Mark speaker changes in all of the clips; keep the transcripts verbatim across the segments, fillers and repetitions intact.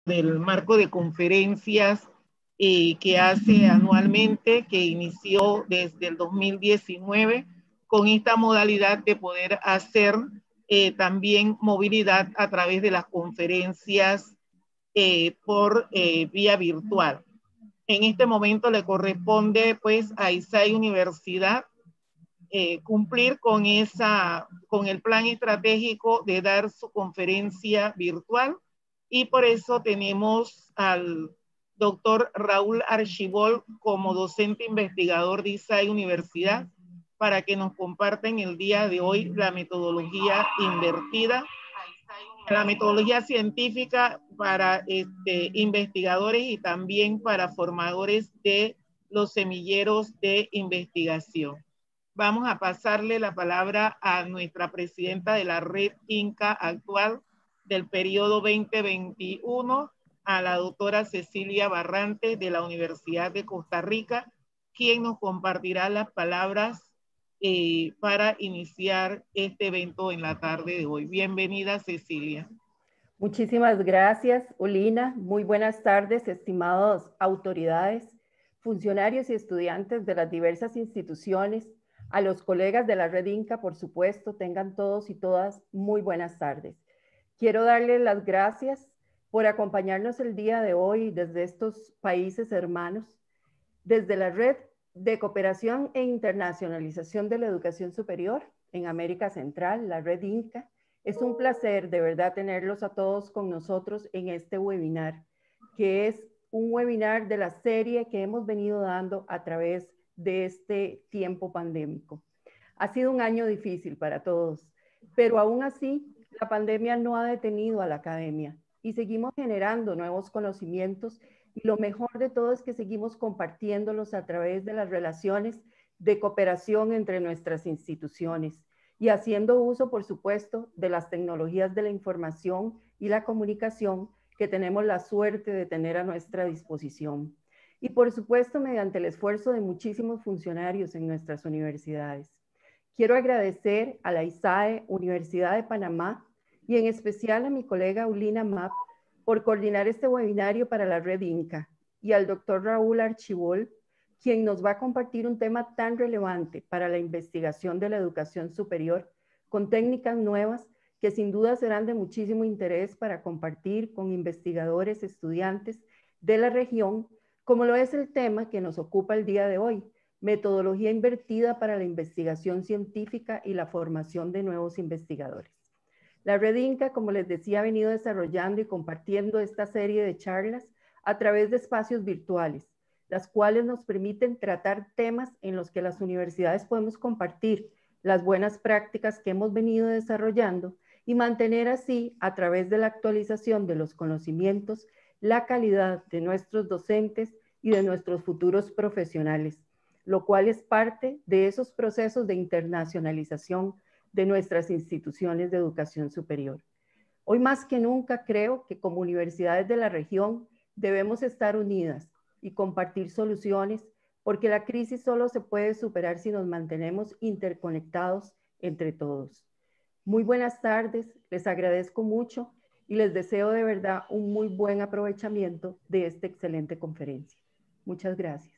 Speaker 1: del marco de conferencias eh, que hace anualmente, que inició desde el dos mil diecinueve, con esta modalidad de poder hacer eh, también movilidad a través de las conferencias eh, por eh, vía virtual. En este momento le corresponde pues a I S A E Universidad eh, cumplir con, esa, con el plan estratégico de dar su conferencia virtual, y por eso tenemos al doctor Raúl Archibol como docente investigador de I S A E Universidad para que nos compartan el día de hoy la metodología invertida, la metodología científica para este, investigadores y también para formadores de los semilleros de investigación. Vamos a pasarle la palabra a nuestra presidenta de la red INCA actual del periodo veinte veintiuno, a la doctora Cecilia Barrante de la Universidad de Costa Rica, quien nos compartirá las palabras eh, para iniciar este evento en la tarde de hoy. Bienvenida, Cecilia.
Speaker 2: Muchísimas gracias, Olina. Muy buenas tardes, estimados autoridades, funcionarios y estudiantes de las diversas instituciones. A los colegas de la red INCA, por supuesto, tengan todos y todas muy buenas tardes. Quiero darles las gracias por acompañarnos el día de hoy desde estos países hermanos, desde la Red de Cooperación e Internacionalización de la Educación Superior en América Central, la red INCA. Es un placer de verdad tenerlos a todos con nosotros en este webinar, que es un webinar de la serie que hemos venido dando a través de este tiempo pandémico. Ha sido un año difícil para todos, pero aún así la pandemia no ha detenido a la academia y seguimos generando nuevos conocimientos, y lo mejor de todo es que seguimos compartiéndolos a través de las relaciones de cooperación entre nuestras instituciones y haciendo uso, por supuesto, de las tecnologías de la información y la comunicación que tenemos la suerte de tener a nuestra disposición. Y por supuesto, mediante el esfuerzo de muchísimos funcionarios en nuestras universidades. Quiero agradecer a la I S A E Universidad de Panamá y en especial a mi colega Ulina Map por coordinar este webinario para la red INCA, y al doctor Raúl Archibol, quien nos va a compartir un tema tan relevante para la investigación de la educación superior, con técnicas nuevas que sin duda serán de muchísimo interés para compartir con investigadores, estudiantes de la región, como lo es el tema que nos ocupa el día de hoy, metodología invertida para la investigación científica y la formación de nuevos investigadores. La red INCA, como les decía, ha venido desarrollando y compartiendo esta serie de charlas a través de espacios virtuales, las cuales nos permiten tratar temas en los que las universidades podemos compartir las buenas prácticas que hemos venido desarrollando y mantener así, a través de la actualización de los conocimientos, la calidad de nuestros docentes y de nuestros futuros profesionales, lo cual es parte de esos procesos de internacionalización de nuestras instituciones de educación superior. Hoy más que nunca creo que como universidades de la región debemos estar unidas y compartir soluciones, porque la crisis solo se puede superar si nos mantenemos interconectados entre todos. Muy buenas tardes, les agradezco mucho y les deseo de verdad un muy buen aprovechamiento de esta excelente conferencia. Muchas gracias.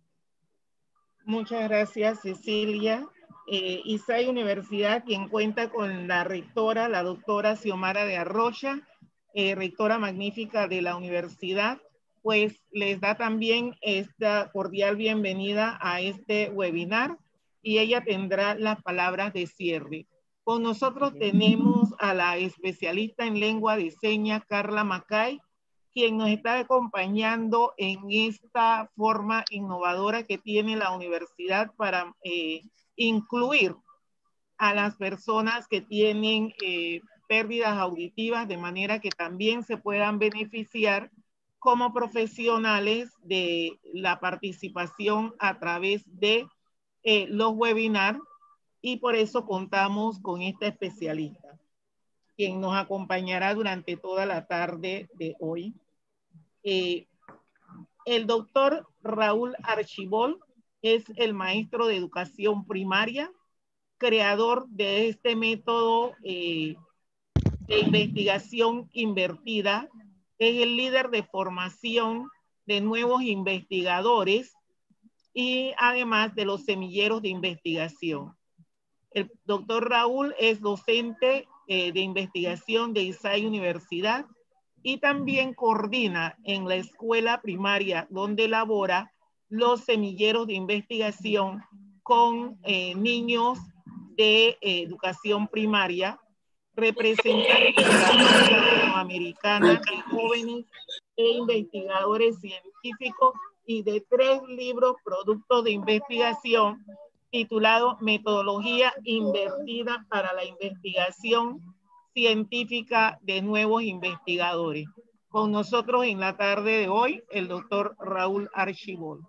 Speaker 1: Muchas gracias, Cecilia. Eh, I S A E Universidad, quien cuenta con la rectora, la doctora Xiomara de Arrocha, eh, rectora magnífica de la universidad, pues les da también esta cordial bienvenida a este webinar, y ella tendrá las palabras de cierre. Con nosotros tenemos a la especialista en lengua de señas, Carla Macay, quien nos está acompañando en esta forma innovadora que tiene la universidad para eh, incluir a las personas que tienen eh, pérdidas auditivas, de manera que también se puedan beneficiar como profesionales de la participación a través de eh, los webinars, y por eso contamos con esta especialista, quien nos acompañará durante toda la tarde de hoy. Eh, el doctor Raúl Archibol es el maestro de educación primaria, creador de este método eh, de investigación invertida, es el líder de formación de nuevos investigadores y además de los semilleros de investigación. El doctor Raúl es docente eh, de investigación de I S A I Universidad y también coordina en la escuela primaria donde elabora los semilleros de investigación con eh, niños de eh, educación primaria, representantes de la Alianza Latinoamericana de Jóvenes e Investigadores Científicos y de tres libros productos de investigación titulado Metodología Invertida para la Investigación Científica de Nuevos Investigadores. Con nosotros en la tarde de hoy, el doctor Raúl Archibald.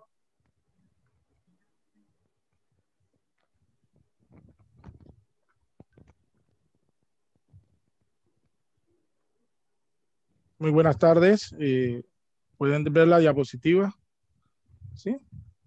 Speaker 3: Muy buenas tardes. Eh, ¿Pueden ver la diapositiva? ¿Sí?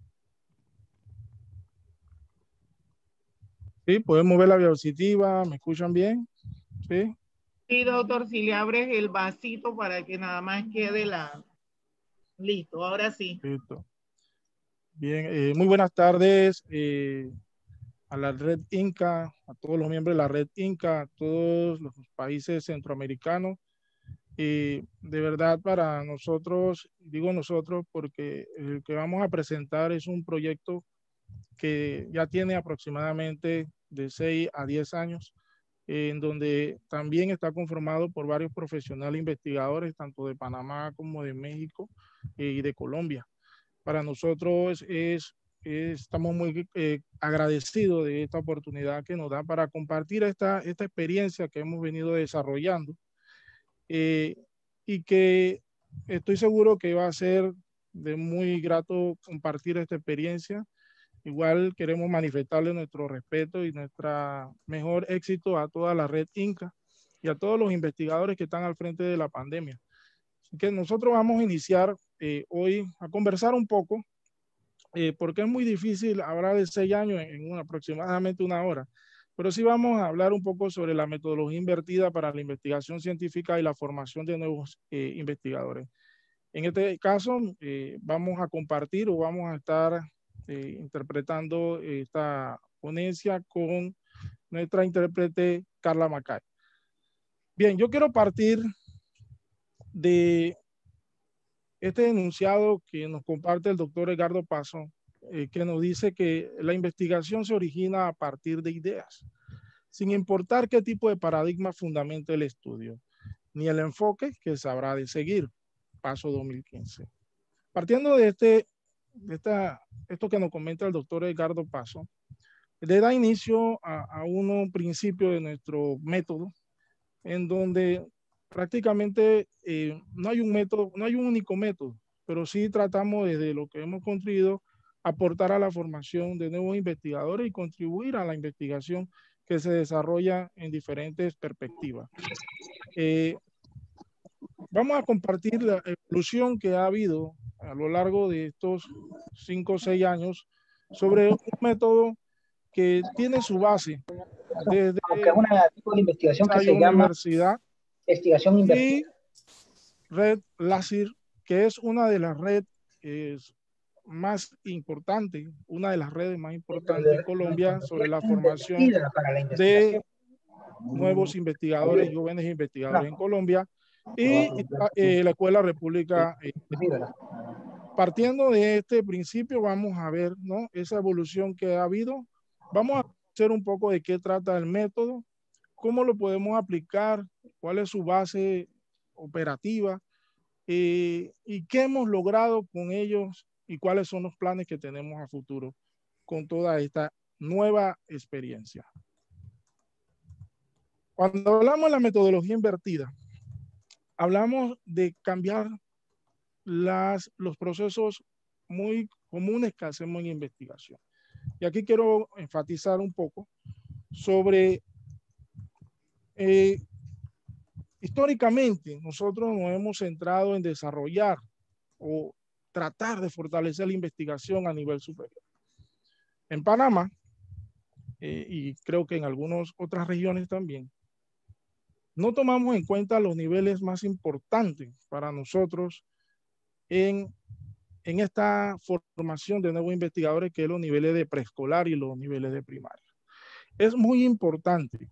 Speaker 3: ¿Sí? ¿Podemos ver la diapositiva? ¿Me escuchan bien? ¿Sí?
Speaker 1: Sí, doctor, si le abres el vasito para que nada más quede la... Listo, ahora sí.
Speaker 3: Listo. Bien, eh, muy buenas tardes eh, a la Red Inca, a todos los miembros de la Red Inca, a todos los países centroamericanos. Y de verdad para nosotros, digo nosotros porque el que vamos a presentar es un proyecto que ya tiene aproximadamente de seis a diez años, en donde también está conformado por varios profesionales investigadores, tanto de Panamá como de México eh, y de Colombia. Para nosotros es, es, estamos muy eh, agradecidos de esta oportunidad que nos da para compartir esta, esta experiencia que hemos venido desarrollando eh, y que estoy seguro que va a ser de muy grato compartir esta experiencia. Igual queremos manifestarle nuestro respeto y nuestro mejor éxito a toda la Red Inca y a todos los investigadores que están al frente de la pandemia. Así que nosotros vamos a iniciar eh, hoy a conversar un poco, eh, porque es muy difícil hablar de seis años en, en una, aproximadamente una hora, pero sí vamos a hablar un poco sobre la metodología invertida para la investigación científica y la formación de nuevos eh, investigadores. En este caso, eh, vamos a compartir o vamos a estar eh, interpretando esta ponencia con nuestra intérprete Carla Macay. Bien, yo quiero partir de este enunciado que nos comparte el doctor Edgardo Paso, eh, que nos dice que la investigación se origina a partir de ideas, sin importar qué tipo de paradigma fundamente el estudio, ni el enfoque que se habrá de seguir. Paso dos mil quince. Partiendo de, este, de esta, esto que nos comenta el doctor Edgardo Paso, le da inicio a, a un principio de nuestro método, en donde prácticamente eh, no hay un método, no hay un único método, pero sí tratamos desde lo que hemos construido aportar a la formación de nuevos investigadores y contribuir a la investigación que se desarrolla en diferentes perspectivas. Eh, vamos a compartir la evolución que ha habido a lo largo de estos cinco o seis años sobre un método que tiene su base desde
Speaker 4: aunque es un tipo de investigación que se
Speaker 3: universidad
Speaker 4: llama investigación invertida.
Speaker 3: Y Red LACIR, que es una de las redes eh, más importantes, una de las redes más importantes en Colombia sobre la formación de nuevos investigadores, jóvenes investigadores en Colombia, y eh, la Escuela República. Eh, partiendo de este principio, vamos a ver, ¿no?, esa evolución que ha habido. Vamos a hacer un poco de qué trata el método, cómo lo podemos aplicar, cuál es su base operativa eh, y qué hemos logrado con ellos y cuáles son los planes que tenemos a futuro con toda esta nueva experiencia. Cuando hablamos de la metodología invertida, hablamos de cambiar las, los procesos muy comunes que hacemos en investigación. Y aquí quiero enfatizar un poco sobre eh, históricamente nosotros nos hemos centrado en desarrollar o tratar de fortalecer la investigación a nivel superior. En Panamá, eh, y creo que en algunas otras regiones también, no tomamos en cuenta los niveles más importantes para nosotros en, en esta formación de nuevos investigadores, que es los niveles de preescolar y los niveles de primaria. Es muy importante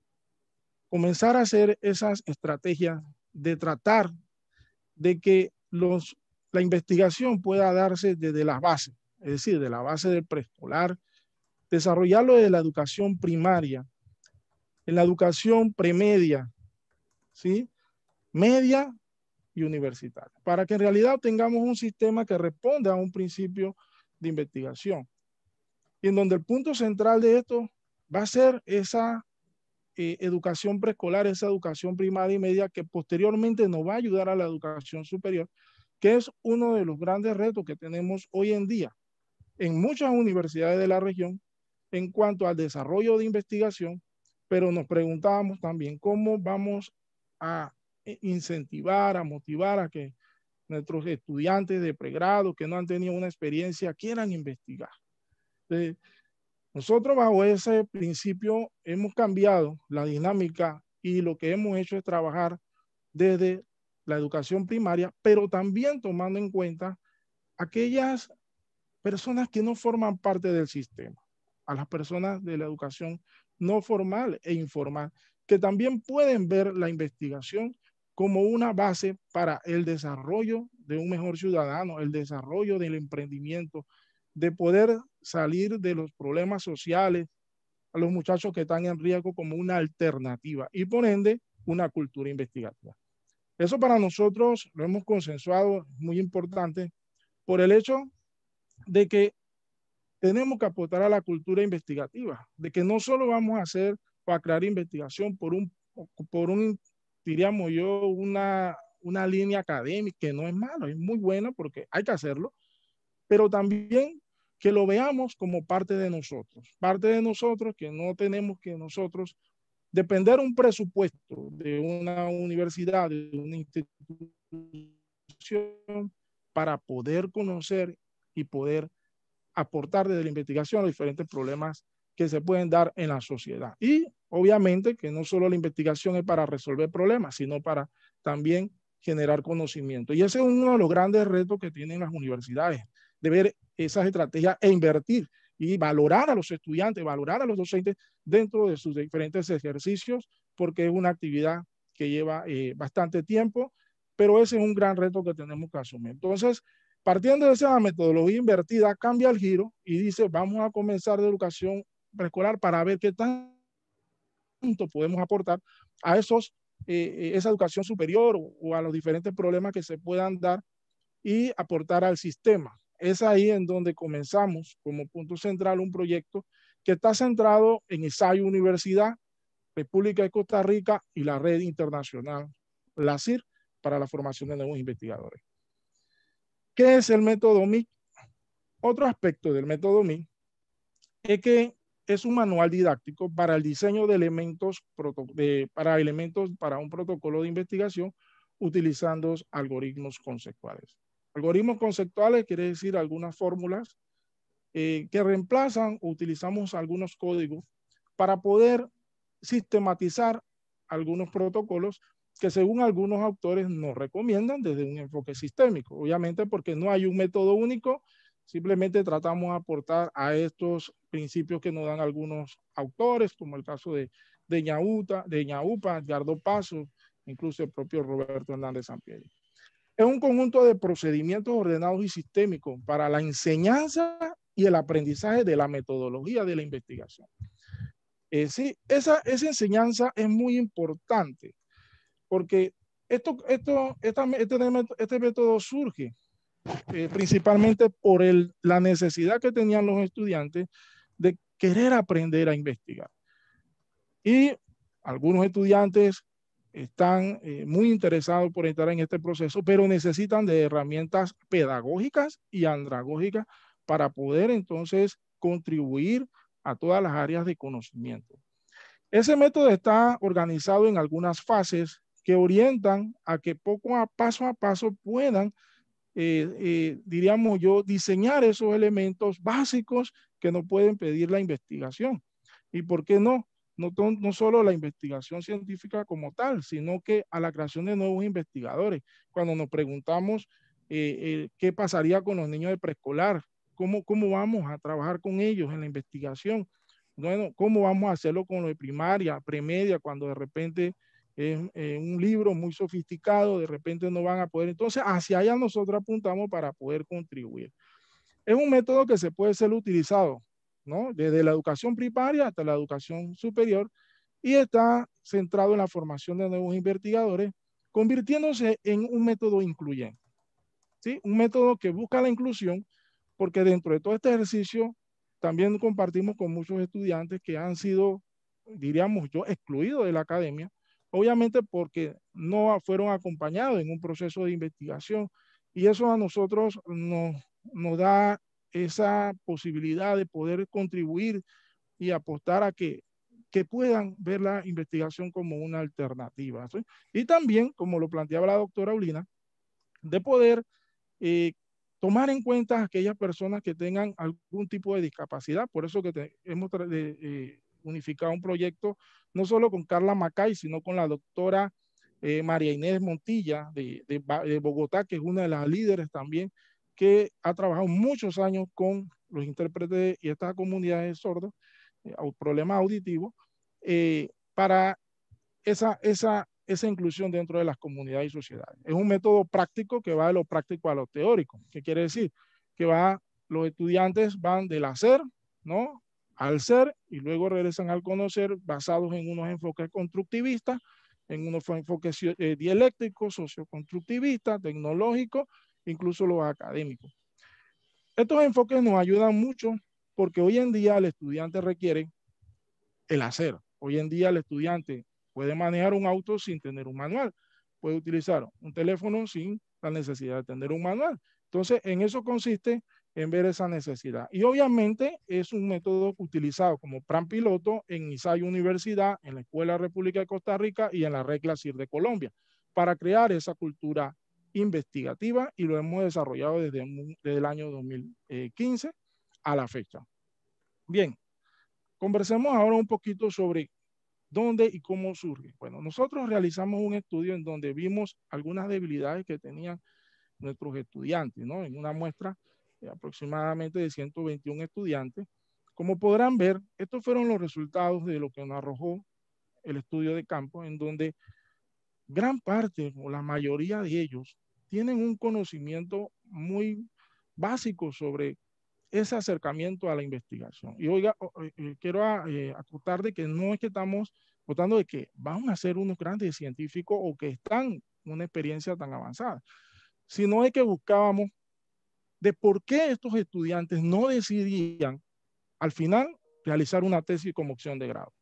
Speaker 3: comenzar a hacer esas estrategias de tratar de que los, la investigación pueda darse desde las bases, es decir, de la base del preescolar, desarrollarlo de la educación primaria, en la educación premedia, ¿sí? Media y universitaria, para que en realidad tengamos un sistema que responda a un principio de investigación. Y en donde el punto central de esto va a ser esa eh, educación preescolar, esa educación primaria y media, que posteriormente nos va a ayudar a la educación superior, que es uno de los grandes retos que tenemos hoy en día en muchas universidades de la región en cuanto al desarrollo de investigación, pero nos preguntábamos también cómo vamos a incentivar, a motivar a que nuestros estudiantes de pregrado que no han tenido una experiencia quieran investigar. Entonces, nosotros bajo ese principio hemos cambiado la dinámica y lo que hemos hecho es trabajar desde la educación primaria, pero también tomando en cuenta aquellas personas que no forman parte del sistema, a las personas de la educación no formal e informal, que también pueden ver la investigación como una base para el desarrollo de un mejor ciudadano, el desarrollo del emprendimiento, de poder salir de los problemas sociales a los muchachos que están en riesgo como una alternativa y por ende una cultura investigativa. Eso para nosotros lo hemos consensuado, muy importante, por el hecho de que tenemos que aportar a la cultura investigativa, de que no solo vamos a hacer o a crear investigación por un, por un diríamos yo, una, una línea académica, que no es malo, es muy buena porque hay que hacerlo, pero también que lo veamos como parte de nosotros, parte de nosotros, que no tenemos que nosotros depender un presupuesto de una universidad, de una institución, para poder conocer y poder aportar desde la investigación a los diferentes problemas que se pueden dar en la sociedad. Y obviamente que no solo la investigación es para resolver problemas, sino para también generar conocimiento. Y ese es uno de los grandes retos que tienen las universidades, de ver esas estrategias e invertir y valorar a los estudiantes, valorar a los docentes dentro de sus diferentes ejercicios, porque es una actividad que lleva eh, bastante tiempo, pero ese es un gran reto que tenemos que asumir. Entonces, partiendo de esa metodología invertida, cambia el giro y dice, vamos a comenzar de educación preescolar para ver qué tanto podemos aportar a esos, eh, esa educación superior o, o a los diferentes problemas que se puedan dar y aportar al sistema. Es ahí en donde comenzamos como punto central un proyecto que está centrado en I S A I Universidad, República de Costa Rica y la red internacional, la C I R, para la formación de nuevos investigadores. ¿Qué es el método M I C? Otro aspecto del método M I C es que es un manual didáctico para el diseño de elementos, de, para elementos para un protocolo de investigación utilizando algoritmos conceptuales. Algoritmos conceptuales quiere decir algunas fórmulas eh, que reemplazan o utilizamos algunos códigos para poder sistematizar algunos protocolos que según algunos autores nos recomiendan desde un enfoque sistémico. Obviamente porque no hay un método único, simplemente tratamos de aportar a estos principios que nos dan algunos autores, como el caso de, de, Ñauta, de Ñaupa, Edgardo Paso, incluso el propio Roberto Hernández Sampieri. Es un conjunto de procedimientos ordenados y sistémicos para la enseñanza y el aprendizaje de la metodología de la investigación. Eh, sí, esa, esa enseñanza es muy importante porque esto, esto, esta, este, este método surge eh, principalmente por el, la necesidad que tenían los estudiantes de querer aprender a investigar. Y algunos estudiantes están eh, muy interesados por entrar en este proceso, pero necesitan de herramientas pedagógicas y andragógicas para poder entonces contribuir a todas las áreas de conocimiento. Ese método está organizado en algunas fases que orientan a que poco a paso a paso puedan, eh, eh, diríamos yo, diseñar esos elementos básicos que nos pueden pedir la investigación. ¿Y por qué no? no, no solo la investigación científica como tal, sino que a la creación de nuevos investigadores. Cuando nos preguntamos eh, eh, qué pasaría con los niños de preescolar, cómo, cómo vamos a trabajar con ellos en la investigación, bueno, cómo vamos a hacerlo con los de primaria, premedia, cuando de repente es eh, un libro muy sofisticado, de repente no van a poder. Entonces, hacia allá nosotros apuntamos para poder contribuir. Es un método que se puede ser utilizado, ¿no? Desde la educación primaria hasta la educación superior, y está centrado en la formación de nuevos investigadores, convirtiéndose en un método incluyente, ¿sí? Un método que busca la inclusión, porque dentro de todo este ejercicio también compartimos con muchos estudiantes que han sido, diríamos yo, excluidos de la academia, obviamente porque no fueron acompañados en un proceso de investigación, y eso a nosotros nos, nos da esa posibilidad de poder contribuir y apostar a que, que puedan ver la investigación como una alternativa, ¿sí? Y también, como lo planteaba la doctora Ulina, de poder eh, tomar en cuenta a aquellas personas que tengan algún tipo de discapacidad. Por eso que te, hemos de, eh, unificado un proyecto no solo con Carla Macay, sino con la doctora eh, María Inés Montilla de, de, de Bogotá, que es una de las líderes también, que ha trabajado muchos años con los intérpretes y estas comunidades sordas, eh, problemas auditivos, eh, para esa, esa, esa inclusión dentro de las comunidades y sociedades. Es un método práctico que va de lo práctico a lo teórico. ¿Qué quiere decir? Que va, los estudiantes van del hacer, ¿no?, al ser, y luego regresan al conocer, basados en unos enfoques constructivistas, en unos enfoques eh, dialécticos, socioconstructivistas, tecnológicos, incluso los académicos. Estos enfoques nos ayudan mucho porque hoy en día el estudiante requiere el hacer. Hoy en día el estudiante puede manejar un auto sin tener un manual, puede utilizar un teléfono sin la necesidad de tener un manual. Entonces, en eso consiste en ver esa necesidad. Y obviamente es un método utilizado como plan piloto en ISAI Universidad, en la Escuela República de Costa Rica y en la Red CLASIR de Colombia, para crear esa cultura investigativa, y lo hemos desarrollado desde, desde el año dos mil quince a la fecha. Bien, conversemos ahora un poquito sobre dónde y cómo surge. Bueno, nosotros realizamos un estudio en donde vimos algunas debilidades que tenían nuestros estudiantes, ¿no? En una muestra de aproximadamente de ciento veintiún estudiantes. Como podrán ver, estos fueron los resultados de lo que nos arrojó el estudio de campo, en donde gran parte o la mayoría de ellos tienen un conocimiento muy básico sobre ese acercamiento a la investigación. Y oiga, eh, quiero eh, acotar de que no es que estamos votando de que van a ser unos grandes científicos o que están en una experiencia tan avanzada, sino es que buscábamos de por qué estos estudiantes no decidían al final realizar una tesis como opción de grado.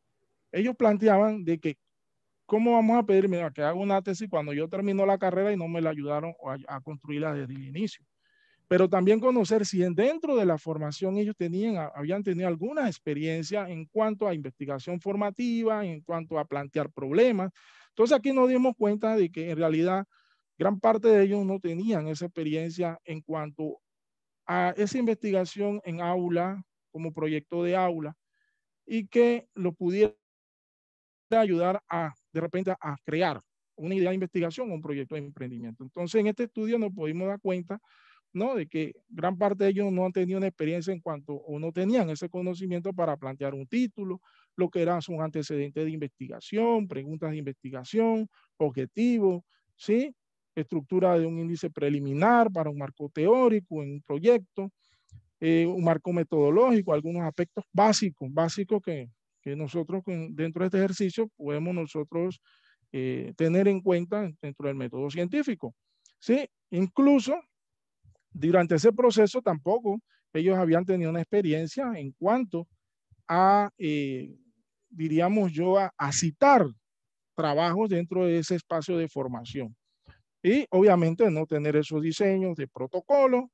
Speaker 3: Ellos planteaban de que ¿cómo vamos a pedirme a que haga una tesis cuando yo termino la carrera y no me la ayudaron a, a construirla desde el inicio? Pero también conocer si dentro de la formación ellos tenían, habían tenido alguna experiencia en cuanto a investigación formativa, en cuanto a plantear problemas. Entonces aquí nos dimos cuenta de que en realidad gran parte de ellos no tenían esa experiencia en cuanto a esa investigación en aula, como proyecto de aula, y que lo pudiera ayudar a, de repente, a crear una idea de investigación o un proyecto de emprendimiento. Entonces en este estudio nos pudimos dar cuenta, ¿no?, de que gran parte de ellos no han tenido una experiencia en cuanto, o no tenían ese conocimiento para plantear un título, lo que eran sus antecedentes de investigación, preguntas de investigación, objetivos, ¿sí?, estructura de un índice preliminar para un marco teórico en un proyecto, eh, un marco metodológico, algunos aspectos básicos, básicos que, que nosotros dentro de este ejercicio podemos nosotros eh, tener en cuenta dentro del método científico, ¿sí? Incluso durante ese proceso tampoco ellos habían tenido una experiencia en cuanto a, eh, diríamos yo, a, a citar trabajos dentro de ese espacio de formación. Y obviamente no tener esos diseños de protocolo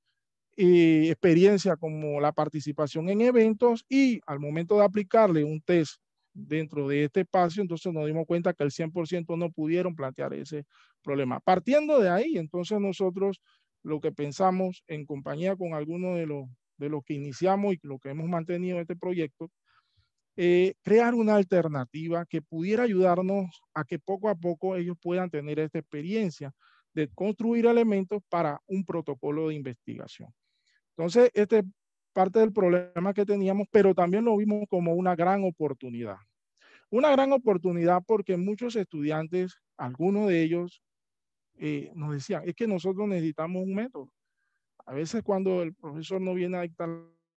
Speaker 3: y experiencia como la participación en eventos, y al momento de aplicarle un test dentro de este espacio, entonces nos dimos cuenta que el cien por ciento no pudieron plantear ese problema. Partiendo de ahí, entonces nosotros lo que pensamos en compañía con algunos de los, de los que iniciamos y lo que hemos mantenido este proyecto, eh, crear una alternativa que pudiera ayudarnos a que poco a poco ellos puedan tener esta experiencia de construir elementos para un protocolo de investigación. Entonces, este es parte del problema que teníamos, pero también lo vimos como una gran oportunidad. Una gran oportunidad porque muchos estudiantes, algunos de ellos, eh, nos decían, es que nosotros necesitamos un método. A veces cuando el profesor no viene a dictar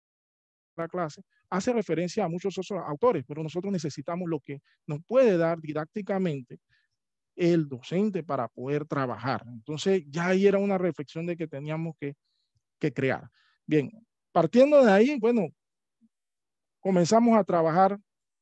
Speaker 3: la clase, hace referencia a muchos otros autores, pero nosotros necesitamos lo que nos puede dar didácticamente el docente para poder trabajar. Entonces ya ahí era una reflexión de que teníamos que, que crear. Bien, partiendo de ahí, bueno, comenzamos a trabajar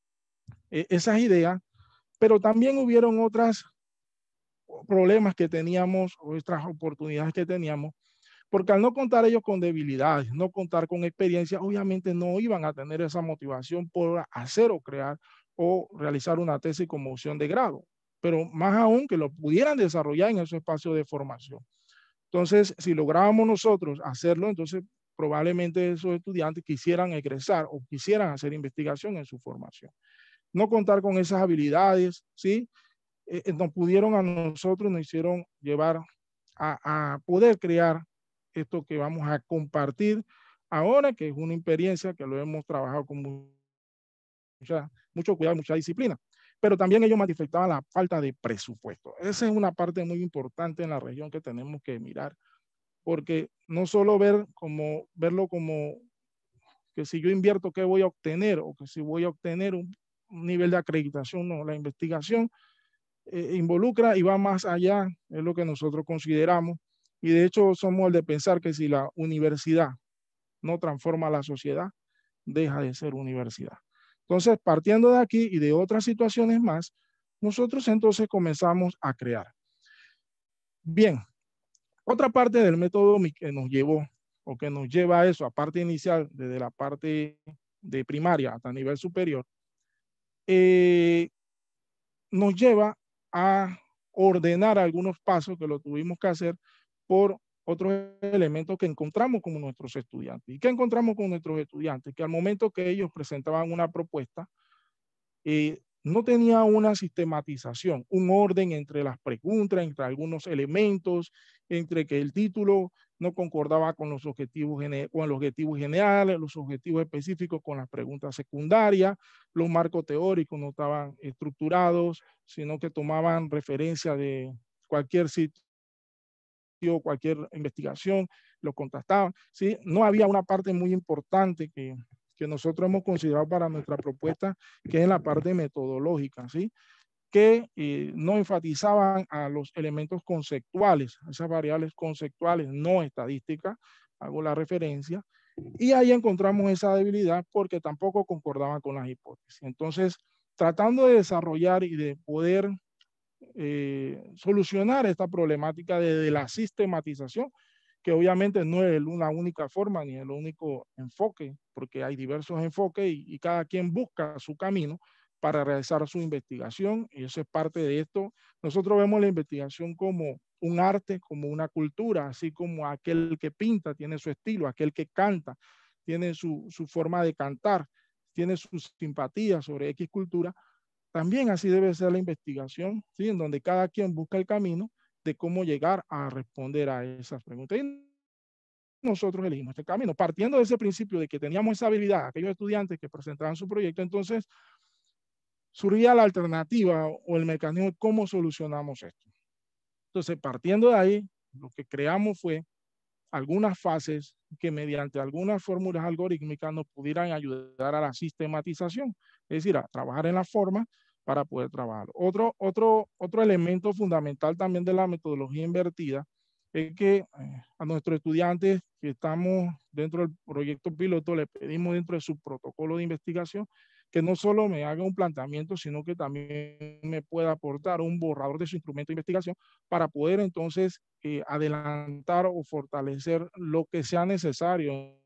Speaker 3: eh, esas ideas, pero también hubieron otros problemas que teníamos, otras oportunidades que teníamos, porque al no contar ellos con debilidades, no contar con experiencia, obviamente no iban a tener esa motivación por hacer o crear o realizar una tesis como opción de grado, pero más aún que lo pudieran desarrollar en ese espacio de formación. Entonces, si lográbamos nosotros hacerlo, entonces probablemente esos estudiantes quisieran egresar o quisieran hacer investigación en su formación. No contar con esas habilidades, ¿sí? Eh, nos pudieron a nosotros, nos hicieron llevar a, a poder crear esto que vamos a compartir ahora, que es una experiencia que lo hemos trabajado con mucha, mucho cuidado, mucha disciplina. Pero también ellos manifestaban la falta de presupuesto. Esa es una parte muy importante en la región que tenemos que mirar, porque no solo ver como, verlo como que si yo invierto, ¿qué voy a obtener? O que si voy a obtener un, un nivel de acreditación, no, la investigación eh, involucra y va más allá, es lo que nosotros consideramos. Y de hecho somos el de pensar que si la universidad no transforma la sociedad, deja de ser universidad. Entonces, partiendo de aquí y de otras situaciones más, nosotros entonces comenzamos a crear. Bien, otra parte del método que nos llevó o que nos lleva a eso, a parte inicial, desde la parte de primaria hasta nivel superior, eh, nos lleva a ordenar algunos pasos que lo tuvimos que hacer por otros elementos que encontramos con nuestros estudiantes. ¿Y qué encontramos con nuestros estudiantes? Que al momento que ellos presentaban una propuesta, eh, no tenía una sistematización, un orden entre las preguntas, entre algunos elementos, entre que el título no concordaba con los objetivos, con los objetivos generales, los objetivos específicos con las preguntas secundarias, los marcos teóricos no estaban estructurados, sino que tomaban referencia de cualquier sitio, cualquier investigación, lo contrastaban, ¿sí? No había una parte muy importante que, que nosotros hemos considerado para nuestra propuesta, que es la parte metodológica, ¿sí? Que eh, no enfatizaban a los elementos conceptuales, esas variables conceptuales, no estadísticas, hago la referencia, y ahí encontramos esa debilidad porque tampoco concordaban con las hipótesis. Entonces, tratando de desarrollar y de poder eh, solucionar esta problemática de, de la sistematización, que obviamente no es una única forma ni el único enfoque, porque hay diversos enfoques y, y cada quien busca su camino para realizar su investigación, y eso es parte de esto. Nosotros vemos la investigación como un arte, como una cultura, así como aquel que pinta tiene su estilo, aquel que canta tiene su, su forma de cantar, tiene su simpatía sobre X cultura. También así debe ser la investigación, ¿sí? En donde cada quien busca el camino de cómo llegar a responder a esas preguntas. Y nosotros elegimos este camino, partiendo de ese principio de que teníamos esa habilidad, aquellos estudiantes que presentaban su proyecto, entonces surgía la alternativa o el mecanismo de cómo solucionamos esto. Entonces, partiendo de ahí, lo que creamos fue algunas fases que mediante algunas fórmulas algorítmicas nos pudieran ayudar a la sistematización, es decir, a trabajar en la forma para poder trabajar. Otro, otro, otro elemento fundamental también de la metodología invertida es que eh, a nuestros estudiantes que estamos dentro del proyecto piloto le pedimos dentro de su protocolo de investigación que no solo me haga un planteamiento, sino que también me pueda aportar un borrador de su instrumento de investigación para poder entonces eh, adelantar o fortalecer lo que sea necesario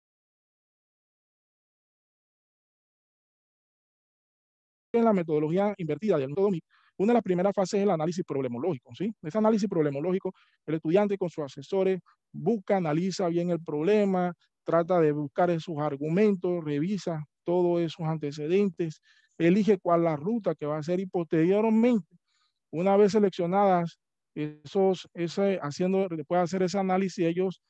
Speaker 3: en la metodología invertida del método M I P. Una de las primeras fases es el análisis problemológico, ¿sí? Ese análisis problemológico, el estudiante con sus asesores busca, analiza bien el problema, trata de buscar esos argumentos, revisa todos esos antecedentes, elige cuál la ruta que va a hacer y posteriormente, una vez seleccionadas, esos, ese, haciendo, después de hacer ese análisis, ellos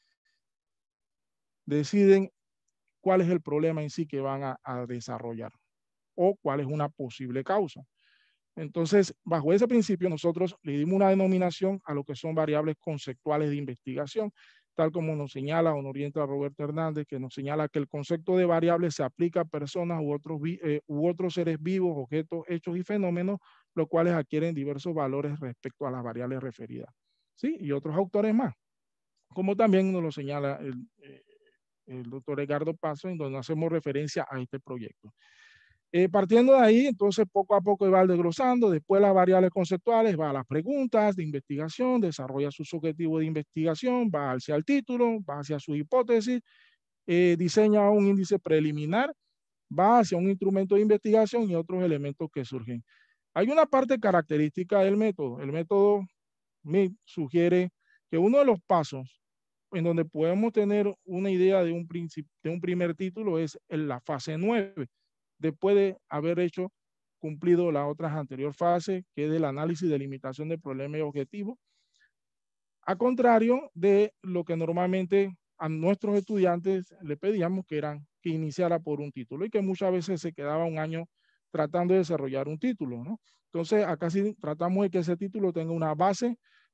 Speaker 3: deciden cuál es el problema en sí que van a, a desarrollar o cuál es una posible causa. Entonces, bajo ese principio, nosotros le dimos una denominación a lo que son variables conceptuales de investigación, tal como nos señala o nos orienta Roberto Hernández, que nos señala que el concepto de variable se aplica a personas u otros, eh, u otros seres vivos, objetos, hechos y fenómenos, los cuales adquieren diversos valores respecto a las variables referidas. ¿Sí? Y otros autores más, como también nos lo señala el, eh, el doctor Edgardo Paso, en donde hacemos referencia a este proyecto. Eh, partiendo de ahí, entonces poco a poco va desglosando, después las variables conceptuales, va a las preguntas de investigación, desarrolla sus objetivos de investigación, va hacia el título, va hacia su hipótesis, eh, diseña un índice preliminar, va hacia un instrumento de investigación y otros elementos que surgen. Hay una parte característica del método. El método M I P sugiere que uno de los pasos en donde podemos tener una idea de un, de un primer título es en la fase nueve, después de haber hecho cumplido las otras anteriores fases, que es del análisis de limitación de problemas y objetivos, a contrario de lo que normalmente a nuestros estudiantes le pedíamos, que eran que iniciara por un título y que muchas veces se quedaba un año tratando de desarrollar un título, ¿no? Entonces, acá sí tratamos de que ese título tenga una base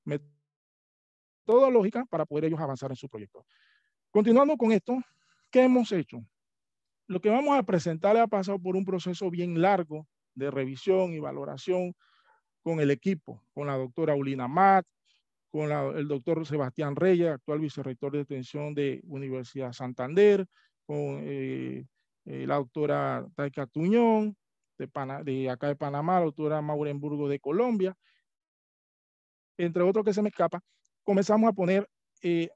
Speaker 3: metodológica para poder ellos avanzar en su proyecto. Continuando con esto, ¿qué hemos hecho? Lo que vamos a presentar ha pasado por un proceso bien largo de revisión y valoración con el equipo, con la doctora Ulina Matt, con la, el doctor Sebastián Reyes, actual vicerrector de extensión de Universidad Santander, con eh, eh, la doctora Taika Tuñón, de, Pana, de acá de Panamá, la doctora Maurenburgo de Colombia, entre otros que se me escapa. Comenzamos a poner eh,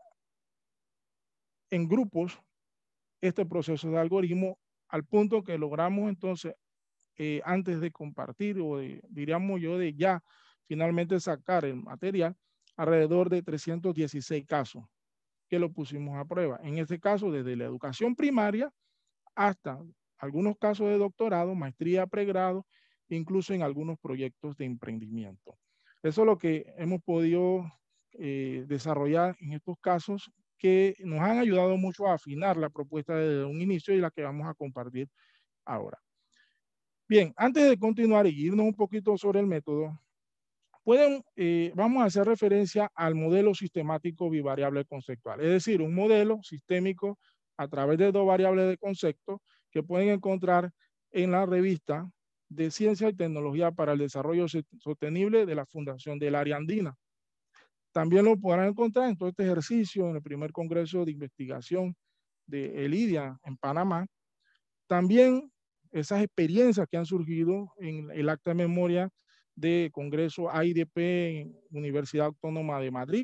Speaker 3: en grupos este proceso de algoritmo al punto que logramos entonces, eh, antes de compartir o de, diríamos yo, de ya finalmente sacar el material, alrededor de trescientos dieciséis casos que lo pusimos a prueba. En este caso, desde la educación primaria hasta algunos casos de doctorado, maestría, pregrado, incluso en algunos proyectos de emprendimiento. Eso es lo que hemos podido eh, desarrollar en estos casos, que nos han ayudado mucho a afinar la propuesta desde un inicio y la que vamos a compartir ahora. Bien, antes de continuar y irnos un poquito sobre el método, pueden, eh, vamos a hacer referencia al modelo sistemático bivariable conceptual, es decir, un modelo sistémico a través de dos variables de concepto que pueden encontrar en la revista de Ciencia y Tecnología para el Desarrollo Sostenible de la Fundación del Área Andina. También lo podrán encontrar en todo este ejercicio en el primer Congreso de Investigación de el I D I A en Panamá. También esas experiencias que han surgido en el acta de memoria de Congreso A I D P en Universidad Autónoma de Madrid.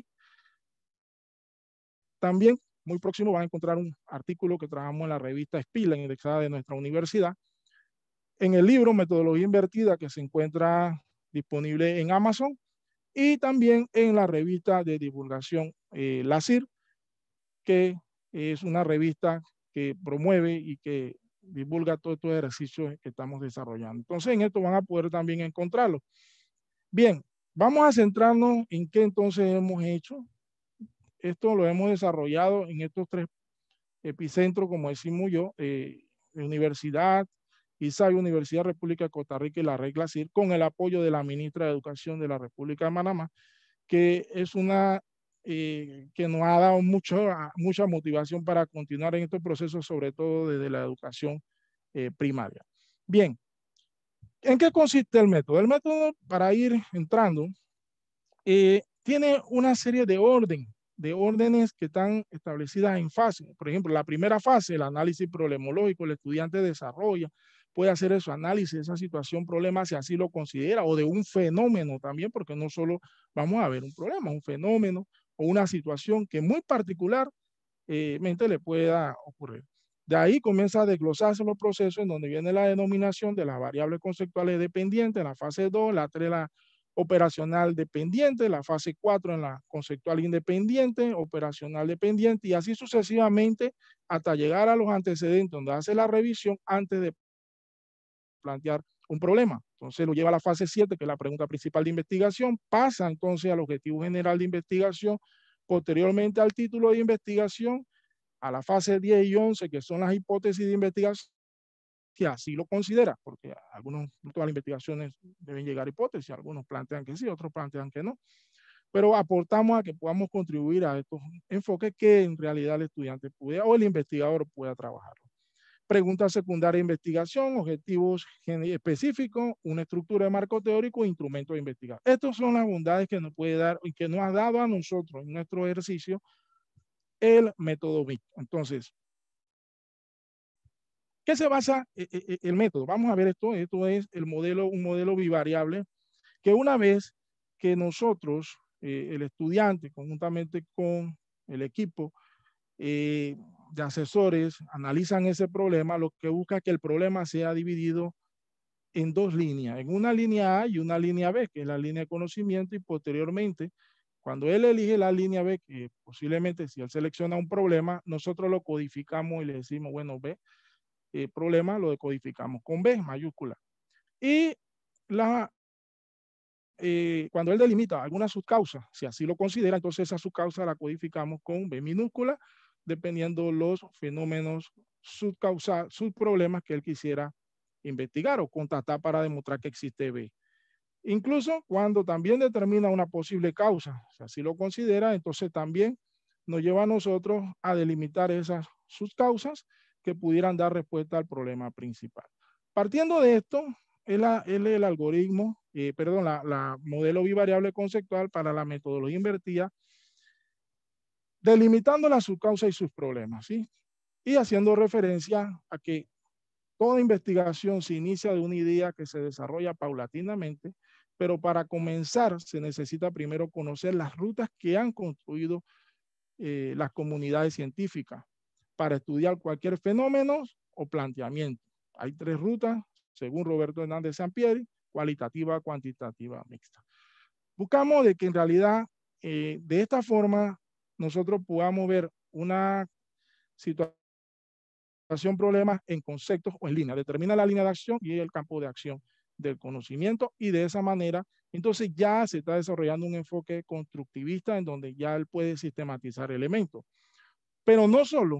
Speaker 3: También muy próximo van a encontrar un artículo que trabajamos en la revista Spila, indexada de nuestra universidad. En el libro Metodología Invertida, que se encuentra disponible en Amazon, y también en la revista de divulgación eh, La C I R, que es una revista que promueve y que divulga todos estos ejercicios que estamos desarrollando. Entonces, en esto van a poder también encontrarlo. Bien, vamos a centrarnos en qué entonces hemos hecho. Esto lo hemos desarrollado en estos tres epicentros, como decimos yo, eh, Universidad, I S A B, Universidad República de Costa Rica y la Regla C I R, con el apoyo de la ministra de Educación de la República de Panamá, que es una eh, que nos ha dado mucho, mucha motivación para continuar en estos procesos, sobre todo desde la educación eh, primaria. Bien, ¿en qué consiste el método? El método, para ir entrando, eh, tiene una serie de orden, de órdenes que están establecidas en fases. Por ejemplo, la primera fase, el análisis problemológico, el estudiante desarrolla, puede hacer eso, análisis de esa situación, problema, si así lo considera, o de un fenómeno también, porque no solo vamos a ver un problema, un fenómeno o una situación que muy particularmente eh, le pueda ocurrir. De ahí comienza a desglosarse los procesos en donde viene la denominación de las variables conceptuales dependientes, la fase dos, la tres, la, operacional dependiente, la fase cuatro en la conceptual independiente, operacional dependiente y así sucesivamente hasta llegar a los antecedentes donde hace la revisión antes de plantear un problema. Entonces lo lleva a la fase siete, que es la pregunta principal de investigación, pasa entonces al objetivo general de investigación, posteriormente al título de investigación, a la fase diez y once, que son las hipótesis de investigación, que así lo considera, porque algunos, no todas las investigaciones deben llegar a hipótesis, algunos plantean que sí, otros plantean que no, pero aportamos a que podamos contribuir a estos enfoques que en realidad el estudiante pueda o el investigador pueda trabajar. Pregunta secundaria de investigación, objetivos específicos, una estructura de marco teórico, instrumentos de investigación. Estas son las bondades que nos puede dar y que nos ha dado a nosotros en nuestro ejercicio el método B I C. Entonces, ¿qué se basa el método? Vamos a ver esto. Esto es el modelo, un modelo bivariable que una vez que nosotros, eh, el estudiante, conjuntamente con el equipo eh, de asesores, analizan ese problema, lo que busca es que el problema sea dividido en dos líneas, en una línea A y una línea B, que es la línea de conocimiento, y posteriormente, cuando él elige la línea B, que posiblemente si él selecciona un problema, nosotros lo codificamos y le decimos, bueno, B, eh, problema lo decodificamos con B mayúscula. Y la, eh, cuando él delimita alguna subcausa, si así lo considera, entonces esa subcausa la codificamos con B minúscula, dependiendo los fenómenos subcausa, subproblemas que él quisiera investigar o contactar para demostrar que existe B. Incluso cuando también determina una posible causa, si así lo considera, entonces también nos lleva a nosotros a delimitar esas subcausas que pudieran dar respuesta al problema principal. Partiendo de esto, es el, el algoritmo, eh, perdón, la, la modelo bivariable conceptual para la metodología invertida, delimitando la subcausa y sus problemas, ¿sí? Y haciendo referencia a que toda investigación se inicia de una idea que se desarrolla paulatinamente, pero para comenzar se necesita primero conocer las rutas que han construido eh, las comunidades científicas para estudiar cualquier fenómeno o planteamiento. Hay tres rutas, según Roberto Hernández Sampieri, cualitativa, cuantitativa, mixta. Buscamos de que en realidad eh, de esta forma nosotros podamos ver una situación, problemas en conceptos o en línea. Determina la línea de acción y el campo de acción del conocimiento y de esa manera entonces ya se está desarrollando un enfoque constructivista en donde ya él puede sistematizar elementos. Pero no solo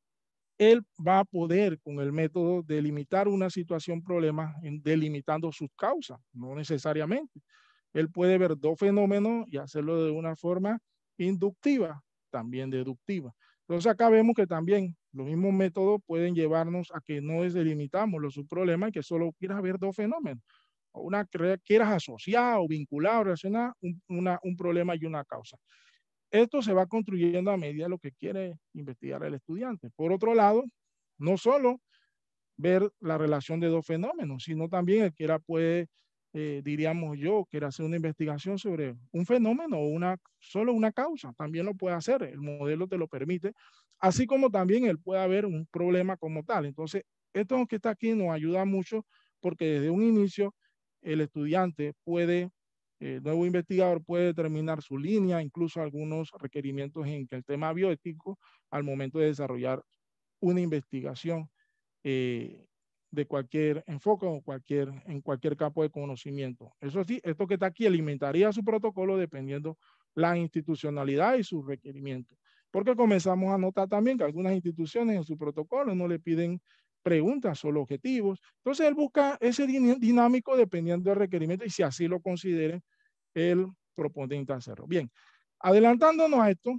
Speaker 3: él va a poder con el método delimitar una situación problema delimitando sus causas, no necesariamente. Él puede ver dos fenómenos y hacerlo de una forma inductiva, también deductiva. Entonces acá vemos que también los mismos métodos pueden llevarnos a que no delimitamos los subproblemas y que solo quieras ver dos fenómenos. O una quieras asociar o vincular o relacionar un, una, un problema y una causa. Esto se va construyendo a medida de lo que quiere investigar el estudiante. Por otro lado, no solo ver la relación de dos fenómenos, sino también el que era puede, eh, diríamos yo, quiere hacer una investigación sobre un fenómeno o una, solo una causa, también lo puede hacer, el modelo te lo permite, así como también él puede haber un problema como tal. Entonces, esto que está aquí nos ayuda mucho porque desde un inicio el estudiante puede, el nuevo investigador puede determinar su línea, incluso algunos requerimientos en el tema bioético al momento de desarrollar una investigación eh, de cualquier enfoque o cualquier, en cualquier campo de conocimiento. Eso sí, esto que está aquí alimentaría su protocolo dependiendo la institucionalidad y sus requerimientos. Porque comenzamos a notar también que algunas instituciones en su protocolo no le piden preguntas, solo objetivos. Entonces él busca ese dinámico dependiendo del requerimiento y si así lo considere el proponente hacerlo. Bien, adelantándonos a esto,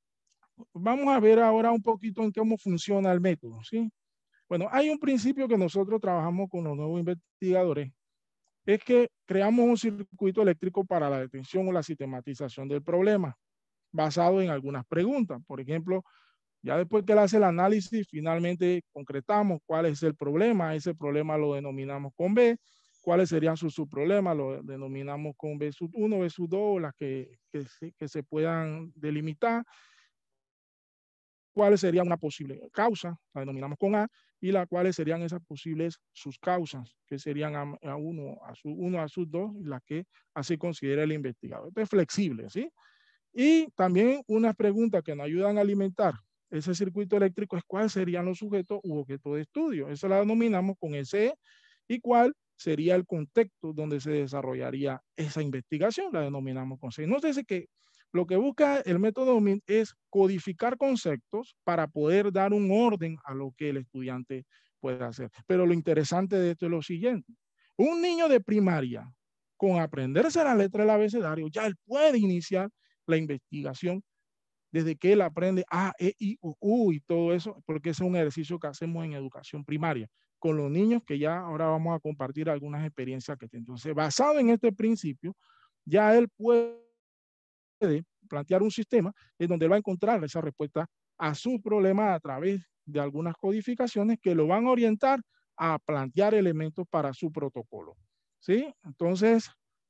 Speaker 3: vamos a ver ahora un poquito en cómo funciona el método, ¿sí? Bueno, hay un principio que nosotros trabajamos con los nuevos investigadores, es que creamos un circuito eléctrico para la detección o la sistematización del problema, basado en algunas preguntas. Por ejemplo, ya después que él hace el análisis, finalmente concretamos cuál es el problema. Ese problema lo denominamos con B. ¿Cuáles serían sus subproblemas? Lo denominamos con B sub uno, B sub dos, las que, que, se, que se puedan delimitar. cuáles serían una posible causa, la denominamos con A, y las cuales serían esas posibles sus causas, que serían a, a uno, a su uno, a sus dos, y las que así considera el investigador. Esto es flexible, ¿sí? Y también unas preguntas que nos ayudan a alimentar ese circuito eléctrico es cuáles serían los sujetos u objetos de estudio. Eso la denominamos con S E, y cuál sería el contexto donde se desarrollaría esa investigación, la denominamos con C E. Nótese que lo que busca el método M I N es codificar conceptos para poder dar un orden a lo que el estudiante puede hacer. Pero lo interesante de esto es lo siguiente. Un niño de primaria, con aprenderse la letra del abecedario, ya él puede iniciar la investigación desde que él aprende A, E, I, O, U y todo eso, porque ese es un ejercicio que hacemos en educación primaria con los niños, que ya ahora vamos a compartir algunas experiencias que tienen. Entonces, basado en este principio, ya él puede plantear un sistema en donde él va a encontrar esa respuesta a sus problemas a través de algunas codificaciones que lo van a orientar a plantear elementos para su protocolo, ¿sí? Entonces,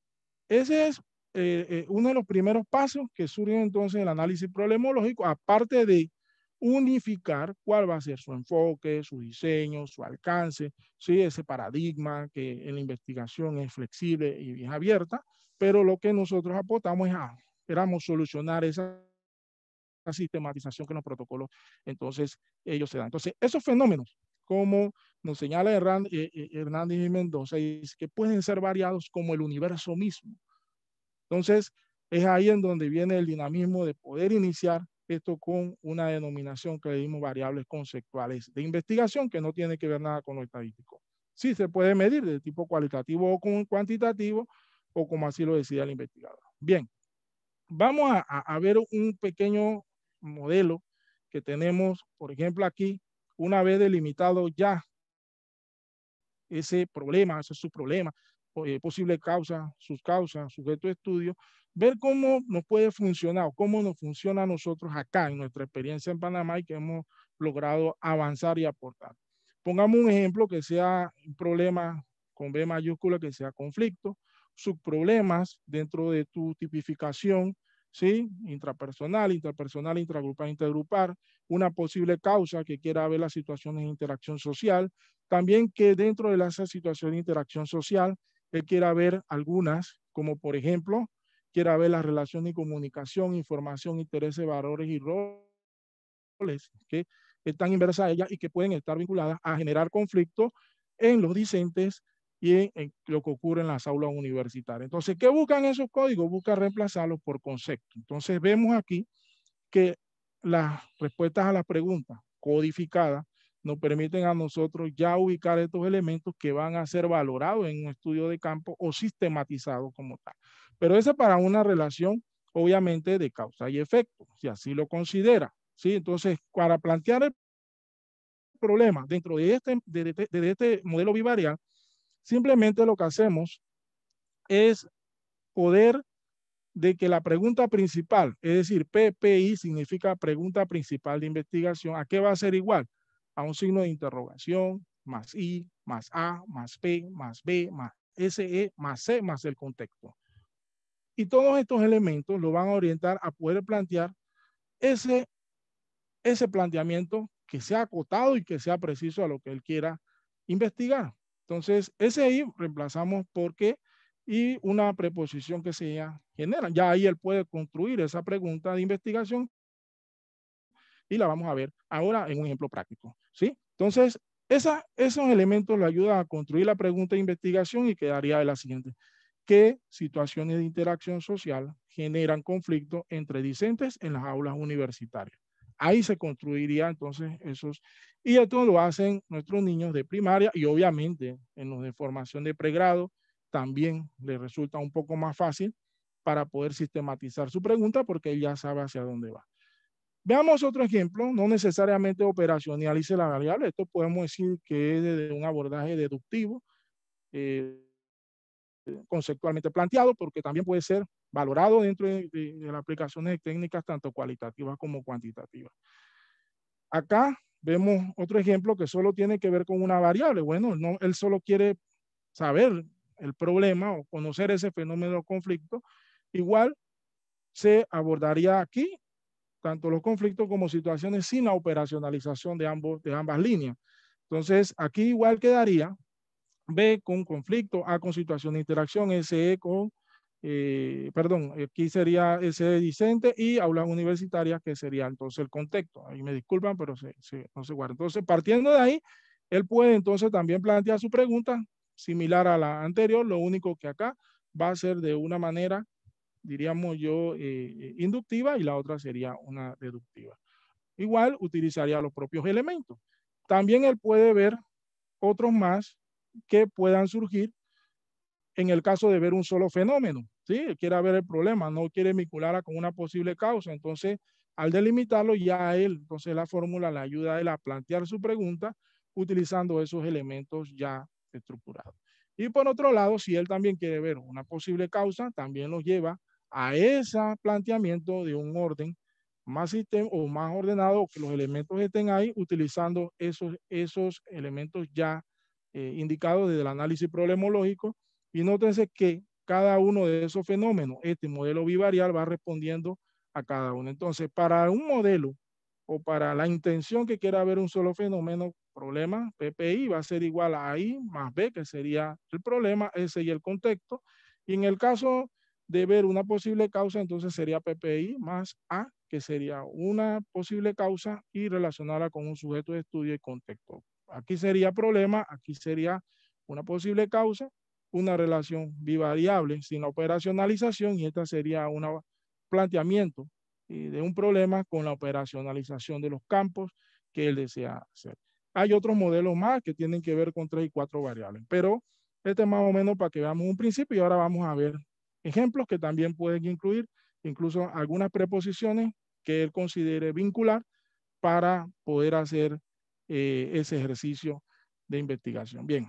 Speaker 3: ese es eh, eh, uno de los primeros pasos que surgen entonces el análisis problemológico, aparte de unificar cuál va a ser su enfoque, su diseño, su alcance, ¿sí? Ese paradigma que en la investigación es flexible y es abierta, pero lo que nosotros aportamos es a esperamos solucionar esa sistematización que los protocolos entonces ellos se dan. Entonces, esos fenómenos, como nos señala Hernández y Mendoza, es que pueden ser variados como el universo mismo. Entonces, es ahí en donde viene el dinamismo de poder iniciar esto con una denominación que le dimos variables conceptuales de investigación, que no tiene que ver nada con lo estadístico. Sí se puede medir de tipo cualitativo o cuantitativo, o como así lo decía el investigador. Bien, vamos a, a ver un pequeño modelo que tenemos, por ejemplo, aquí, una vez delimitado ya ese problema, ese es su problema, eh, posible causa, sus causas, sujeto de estudio, ver cómo nos puede funcionar o cómo nos funciona a nosotros acá en nuestra experiencia en Panamá y que hemos logrado avanzar y aportar. Pongamos un ejemplo que sea un problema con B mayúscula, que sea conflicto, subproblemas dentro de tu tipificación, ¿sí? Intrapersonal, interpersonal, intragrupal, intergrupal, una posible causa que quiera ver las situaciones de interacción social, también que dentro de esa situación de interacción social, él quiera ver algunas, como por ejemplo, quiera ver la relación y comunicación, información, intereses, valores y roles que están inversas a ella y que pueden estar vinculadas a generar conflictos en los discentes y en, en lo que ocurre en las aulas universitarias. Entonces, ¿qué buscan esos códigos? Buscan reemplazarlos por conceptos. Entonces, vemos aquí que las respuestas a las preguntas codificadas nos permiten a nosotros ya ubicar estos elementos que van a ser valorados en un estudio de campo o sistematizados como tal. Pero eso para una relación, obviamente, de causa y efecto, si así lo considera, ¿sí? Entonces, para plantear el problema dentro de este, de, de, de este modelo bivarial, simplemente lo que hacemos es poder de que la pregunta principal, es decir, P P I significa pregunta principal de investigación, ¿a qué va a ser igual? A un signo de interrogación, más I, más A, más P, más B, más S E, más C, más el contexto. Y todos estos elementos lo van a orientar a poder plantear ese, ese planteamiento que sea acotado y que sea preciso a lo que él quiera investigar. Entonces, ese I reemplazamos por qué y una preposición que se genera. Ya ahí él puede construir esa pregunta de investigación y la vamos a ver ahora en un ejemplo práctico, ¿sí? Entonces, esa, esos elementos le ayudan a construir la pregunta de investigación y quedaría de la siguiente. ¿Qué situaciones de interacción social generan conflictos entre discentes en las aulas universitarias? Ahí se construiría entonces esos, y esto lo hacen nuestros niños de primaria y obviamente en los de formación de pregrado también les resulta un poco más fácil para poder sistematizar su pregunta porque él ya sabe hacia dónde va. Veamos otro ejemplo, no necesariamente operacionalice la variable, esto podemos decir que es de un abordaje deductivo, eh, conceptualmente planteado, porque también puede ser valorado dentro de, de, de las aplicaciones de técnicas tanto cualitativas como cuantitativas. Acá vemos otro ejemplo que solo tiene que ver con una variable. Bueno, no, él solo quiere saber el problema o conocer ese fenómeno de conflicto. Igual se abordaría aquí tanto los conflictos como situaciones sin la operacionalización de, ambos, de ambas líneas. Entonces, aquí igual quedaría B con conflicto, A con situación de interacción, S E con, eh, perdón, aquí sería S E discente y aulas universitarias, que sería entonces el contexto. Ahí me disculpan, pero se, se, no se guarda. Entonces, partiendo de ahí, él puede entonces también plantear su pregunta similar a la anterior, lo único que acá va a ser de una manera, diríamos yo, eh, inductiva, y la otra sería una deductiva. Igual utilizaría los propios elementos. También él puede ver otros más que puedan surgir en el caso de ver un solo fenómeno. ¿Sí? Él quiere ver el problema, no quiere vincularla con una posible causa. Entonces, al delimitarlo, ya a él, entonces la fórmula le ayuda a él a plantear su pregunta utilizando esos elementos ya estructurados. Y por otro lado, si él también quiere ver una posible causa, también lo lleva a ese planteamiento de un orden más sistema o más ordenado, que los elementos estén ahí utilizando esos, esos elementos ya eh, indicados desde el análisis problemológico. Y nótense que cada uno de esos fenómenos, este modelo bivarial va respondiendo a cada uno. Entonces, para un modelo o para la intención que quiera ver un solo fenómeno, problema, P P I va a ser igual a I más B, que sería el problema, S y el contexto. Y en el caso de ver una posible causa, entonces sería P P I más A, que sería una posible causa y relacionarla con un sujeto de estudio y contexto. Aquí sería problema, aquí sería una posible causa, una relación bivariable sin la operacionalización, y esta sería un planteamiento eh, de un problema con la operacionalización de los campos que él desea hacer. Hay otros modelos más que tienen que ver con tres y cuatro variables, pero este es más o menos para que veamos un principio, y ahora vamos a ver ejemplos que también pueden incluir incluso algunas preposiciones que él considere vincular para poder hacer eh, ese ejercicio de investigación. Bien.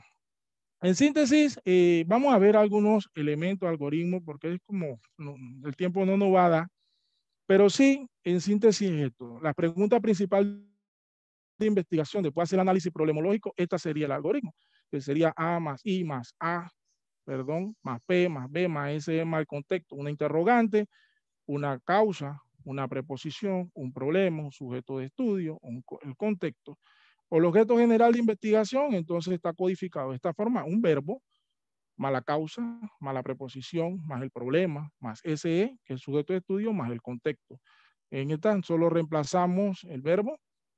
Speaker 3: En síntesis, eh, vamos a ver algunos elementos, algoritmos, porque es como no, el tiempo no nos va a dar, pero sí, en síntesis es esto. La pregunta principal de investigación, después de hacer el análisis problemológico, esta sería el algoritmo, que sería A más I más A, perdón, más P más B más S más el contexto, una interrogante, una causa, una preposición, un problema, un sujeto de estudio, un, el contexto. O el objeto general de investigación, entonces está codificado de esta forma: un verbo, más la causa, más la preposición, más el problema, más S E, que es el sujeto de estudio, más el contexto. En esta solo reemplazamos el verbo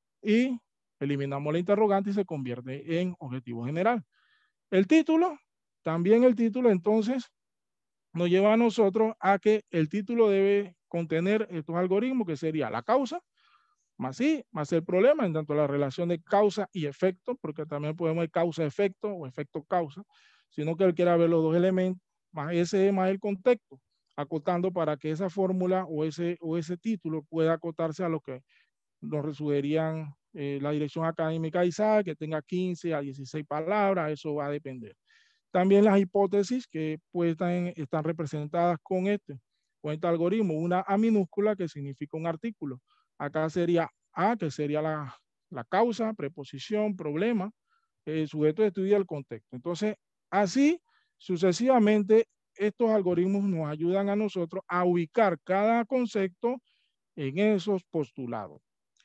Speaker 3: y eliminamos la interrogante y se convierte en objetivo general. El título, también el título entonces nos lleva a nosotros a que el título debe contener estos algoritmos, que sería la causa, más I, más el problema, en tanto la relación de causa y efecto, porque también podemos ver causa-efecto o efecto-causa, sino que él quiera ver los dos elementos, más ese más el contexto, acotando para que esa fórmula o ese, o ese título pueda acotarse a lo que nos suggerían eh, la dirección académica I S A, que tenga quince a dieciséis palabras, eso va a depender. También las hipótesis que pues, están, están representadas con este, con este algoritmo, una A minúscula que significa un artículo. Acá sería A, que sería la, la causa, preposición, problema, el sujeto de estudio y el contexto. Entonces, así sucesivamente, estos algoritmos nos ayudan a nosotros a ubicar cada concepto en esos postulados.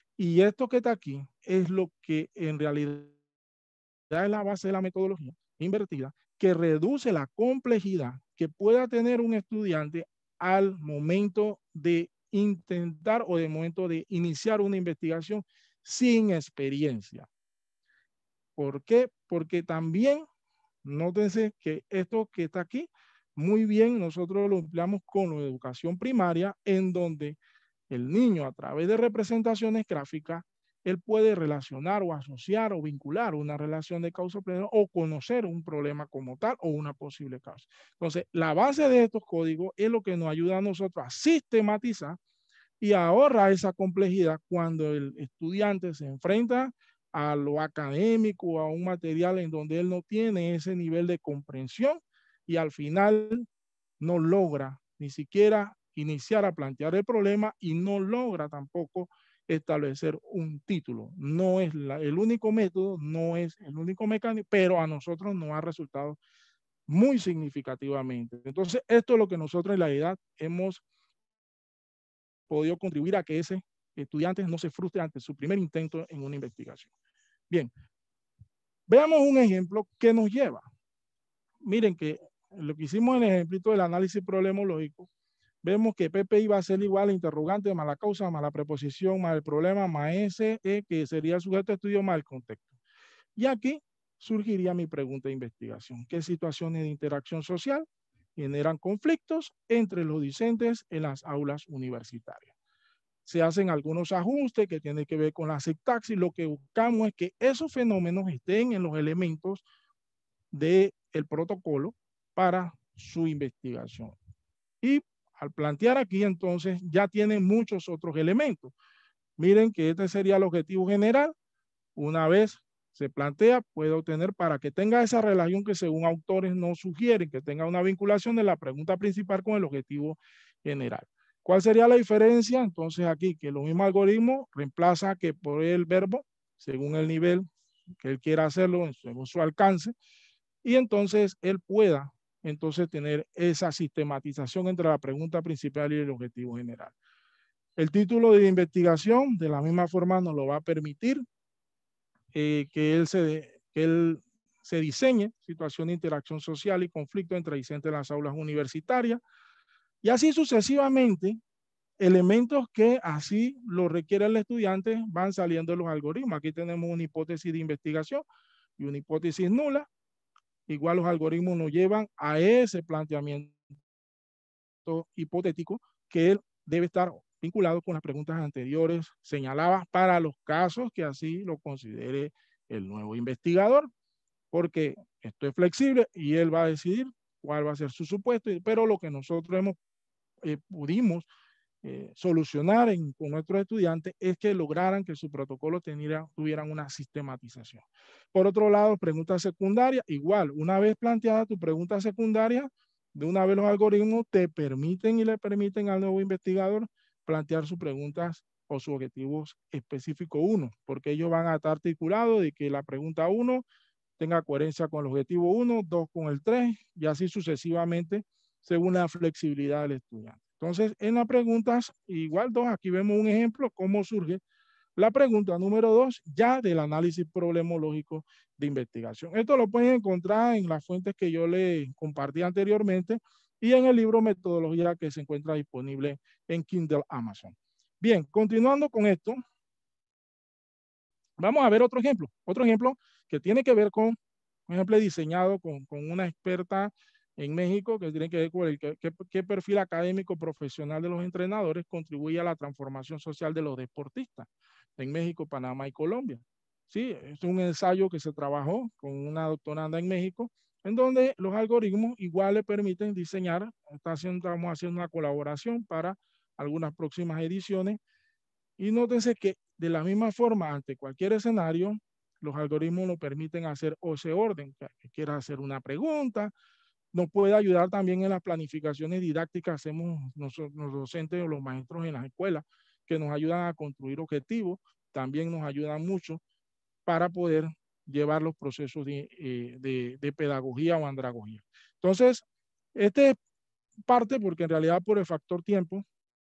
Speaker 3: Y esto que está aquí es lo que en realidad es la base de la metodología invertida, que reduce la complejidad que pueda tener un estudiante al momento de intentar o de momento de iniciar una investigación sin experiencia. ¿Por qué? Porque también, nótense que esto que está aquí, muy bien nosotros lo empleamos con la educación primaria, en donde el niño, a través de representaciones gráficas, él puede relacionar o asociar o vincular una relación de causa-problema o conocer un problema como tal o una posible causa. Entonces, la base de estos códigos es lo que nos ayuda a nosotros a sistematizar y ahorra esa complejidad cuando el estudiante se enfrenta a lo académico, a un material en donde él no tiene ese nivel de comprensión y al final no logra ni siquiera iniciar a plantear el problema y no logra tampoco establecer un título. No es la, el único método, no es el único mecanismo, pero a nosotros nos ha resultado muy significativamente. Entonces, esto es lo que nosotros en realidad hemos podido contribuir a que ese estudiantes no se frustren ante su primer intento en una investigación. Bien, veamos un ejemplo que nos lleva. Miren que lo que hicimos en el ejemplito del análisis problemológico, vemos que P P I va a ser igual a interrogante más la causa, más la preposición, más el problema, más S, E, que sería el sujeto de estudio, más el contexto. Y aquí surgiría mi pregunta de investigación. ¿Qué situaciones de interacción social generan conflictos entre los docentes en las aulas universitarias? Se hacen algunos ajustes que tienen que ver con la sintaxis. Lo que buscamos es que esos fenómenos estén en los elementos del protocolo para su investigación. Y al plantear aquí, entonces, ya tienen muchos otros elementos. Miren que este sería el objetivo general. Una vez se plantea, puede obtener para que tenga esa relación que según autores nos sugieren, que tenga una vinculación de la pregunta principal con el objetivo general. ¿Cuál sería la diferencia? Entonces aquí, que los mismos algoritmos reemplaza que por el verbo, según el nivel que él quiera hacerlo, según su alcance, y entonces él pueda entonces tener esa sistematización entre la pregunta principal y el objetivo general. El título de investigación de la misma forma nos lo va a permitir eh, que, él se, que él se diseñe situación de interacción social y conflicto entre discentes en las aulas universitarias y así sucesivamente elementos que así lo requiere el estudiante van saliendo de los algoritmos. Aquí tenemos una hipótesis de investigación y una hipótesis nula. Igual los algoritmos nos llevan a ese planteamiento hipotético que él debe estar vinculado con las preguntas anteriores señaladas para los casos que así lo considere el nuevo investigador, porque esto es flexible y él va a decidir cuál va a ser su supuesto, pero lo que nosotros hemos, eh, pudimos eh, solucionar en, con nuestros estudiantes es que lograran que su protocolo teniera, tuvieran una sistematización. Por otro lado, preguntas secundarias, igual, una vez planteada tu pregunta secundaria, de una vez los algoritmos te permiten y le permiten al nuevo investigador plantear sus preguntas o sus objetivos específicos uno, porque ellos van a estar articulados de que la pregunta uno tenga coherencia con el objetivo uno, dos con el tres, y así sucesivamente según la flexibilidad del estudiante. Entonces, en las preguntas, igual dos, aquí vemos un ejemplo cómo surge la pregunta número dos, ya del análisis problemológico de investigación. Esto lo pueden encontrar en las fuentes que yo les compartí anteriormente y en el libro Metodología que se encuentra disponible en Kindle Amazon. Bien, continuando con esto, vamos a ver otro ejemplo. Otro ejemplo que tiene que ver con un ejemplo diseñado con, con una experta en México que tiene que ver con el qué, qué perfil académico profesional de los entrenadores contribuye a la transformación social de los deportistas en México, Panamá y Colombia. Sí, es un ensayo que se trabajó con una doctoranda en México, en donde los algoritmos igual le permiten diseñar, está haciendo, estamos haciendo una colaboración para algunas próximas ediciones, y nótense que de la misma forma, ante cualquier escenario, los algoritmos nos permiten hacer o ese orden, que quieras hacer una pregunta, nos puede ayudar también en las planificaciones didácticas, hacemos nosotros, los docentes o los maestros en las escuelas, que nos ayudan a construir objetivos, también nos ayudan mucho para poder llevar los procesos de, eh, de, de pedagogía o andragogía. Entonces, este es parte porque en realidad por el factor tiempo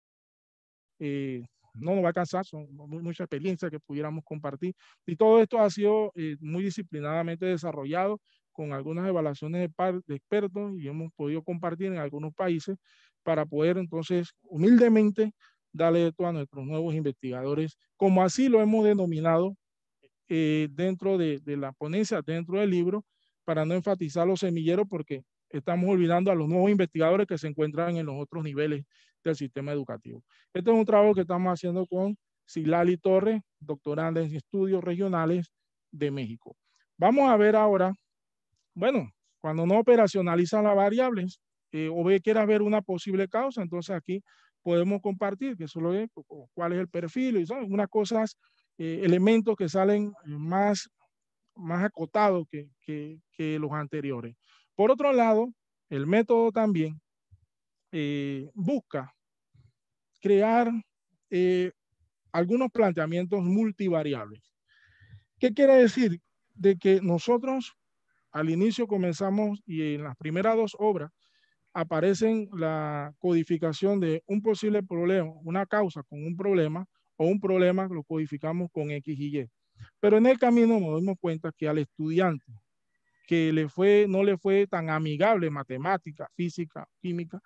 Speaker 3: eh, no nos va a alcanzar, son mucha experiencia que pudiéramos compartir. Y todo esto ha sido eh, muy disciplinadamente desarrollado con algunas evaluaciones de, par, de expertos y hemos podido compartir en algunos países para poder entonces humildemente darle esto a nuestros nuevos investigadores, como así lo hemos denominado eh, dentro de, de la ponencia, dentro del libro, para no enfatizar los semilleros porque estamos olvidando a los nuevos investigadores que se encuentran en los otros niveles del sistema educativo. Este es un trabajo que estamos haciendo con Silali Torres, doctoranda en estudios regionales de México. Vamos a ver ahora, bueno, cuando no operacionalizan las variables eh, o ve, quiera ver una posible causa, entonces aquí podemos compartir que solo es cuál es el perfil y son unas cosas, eh, elementos que salen más, más acotados que, que, que los anteriores. Por otro lado, el método también eh, busca crear eh, algunos planteamientos multivariables. ¿Qué quiere decir? De que nosotros al inicio comenzamos y en las primeras dos obras aparecen la codificación de un posible problema, una causa con un problema o un problema lo codificamos con X y Y. Pero en el camino nos dimos cuenta que al estudiante que le fue, no le fue tan amigable matemática, física, química,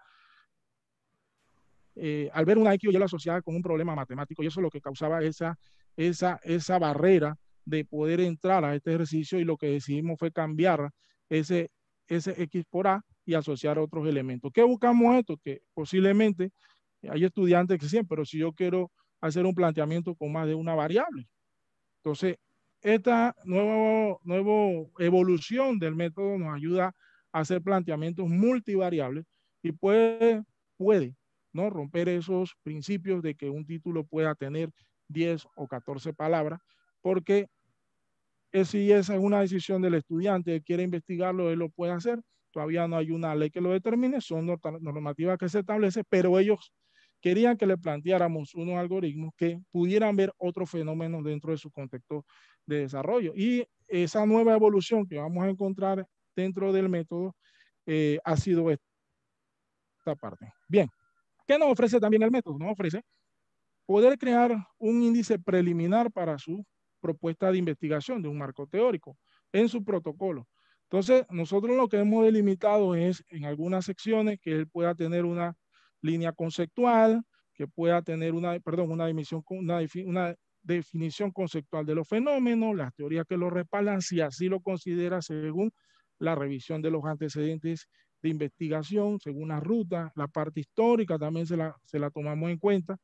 Speaker 3: eh, al ver una X o Y asociada con un problema matemático, y eso es lo que causaba esa, esa, esa barrera de poder entrar a este ejercicio, y lo que decidimos fue cambiar ese, ese X por A y asociar otros elementos. ¿Qué buscamos esto? Que posiblemente hay estudiantes que sí, pero si yo quiero hacer un planteamiento con más de una variable. Entonces, esta nueva, nueva evolución del método nos ayuda a hacer planteamientos multivariables y puede, puede ¿no? romper esos principios de que un título pueda tener diez o catorce palabras, porque es, si esa es una decisión del estudiante, él quiere investigarlo, él lo puede hacer. Todavía no hay una ley que lo determine, son normativas que se establecen, pero ellos querían que le planteáramos unos algoritmos que pudieran ver otros fenómenos dentro de su contexto de desarrollo. Y esa nueva evolución que vamos a encontrar dentro del método eh, ha sido esta parte. Bien, ¿qué nos ofrece también el método? Nos ofrece poder crear un índice preliminar para su propuesta de investigación de un marco teórico en su protocolo. Entonces, nosotros lo que hemos delimitado es en algunas secciones que él pueda tener una línea conceptual, que pueda tener una, perdón, una, dimisión, una, una definición conceptual de los fenómenos, las teorías que lo respaldan, si así lo considera según la revisión de los antecedentes de investigación, según la ruta, la parte histórica también se la, se la tomamos en cuenta,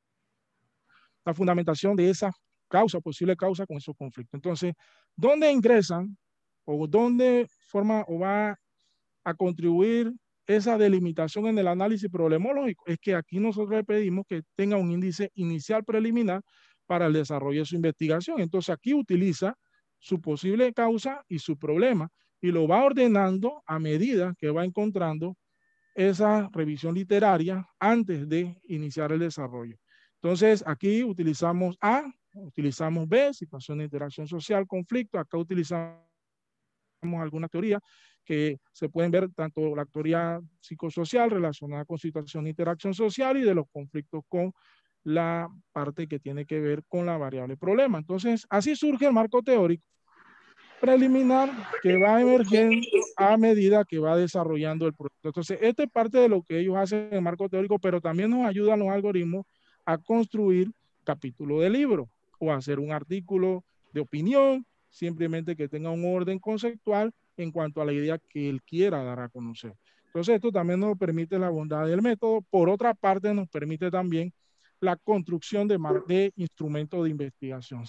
Speaker 3: la fundamentación de esa causa, posible causa con esos conflictos. Entonces, ¿dónde ingresan o dónde forma o va a contribuir esa delimitación en el análisis problemológico? Es que aquí nosotros le pedimos que tenga un índice inicial preliminar para el desarrollo de su investigación. Entonces, aquí utiliza su posible causa y su problema y lo va ordenando a medida que va encontrando esa revisión literaria antes de iniciar el desarrollo. Entonces, aquí utilizamos A, utilizamos B, situación de interacción social, conflicto. Acá utilizamos alguna teoría que se pueden ver tanto la teoría psicosocial relacionada con situación de interacción social y de los conflictos con la parte que tiene que ver con la variable problema. Entonces, así surge el marco teórico preliminar que va emergiendo a medida que va desarrollando el proyecto. Entonces, esta es parte de lo que ellos hacen en el marco teórico, pero también nos ayudan los algoritmos a construir capítulos de libro o hacer un artículo de opinión, simplemente que tenga un orden conceptual en cuanto a la idea que él quiera dar a conocer. Entonces, esto también nos permite la bondad del método. Por otra parte, nos permite también la construcción de, de instrumentos de investigación,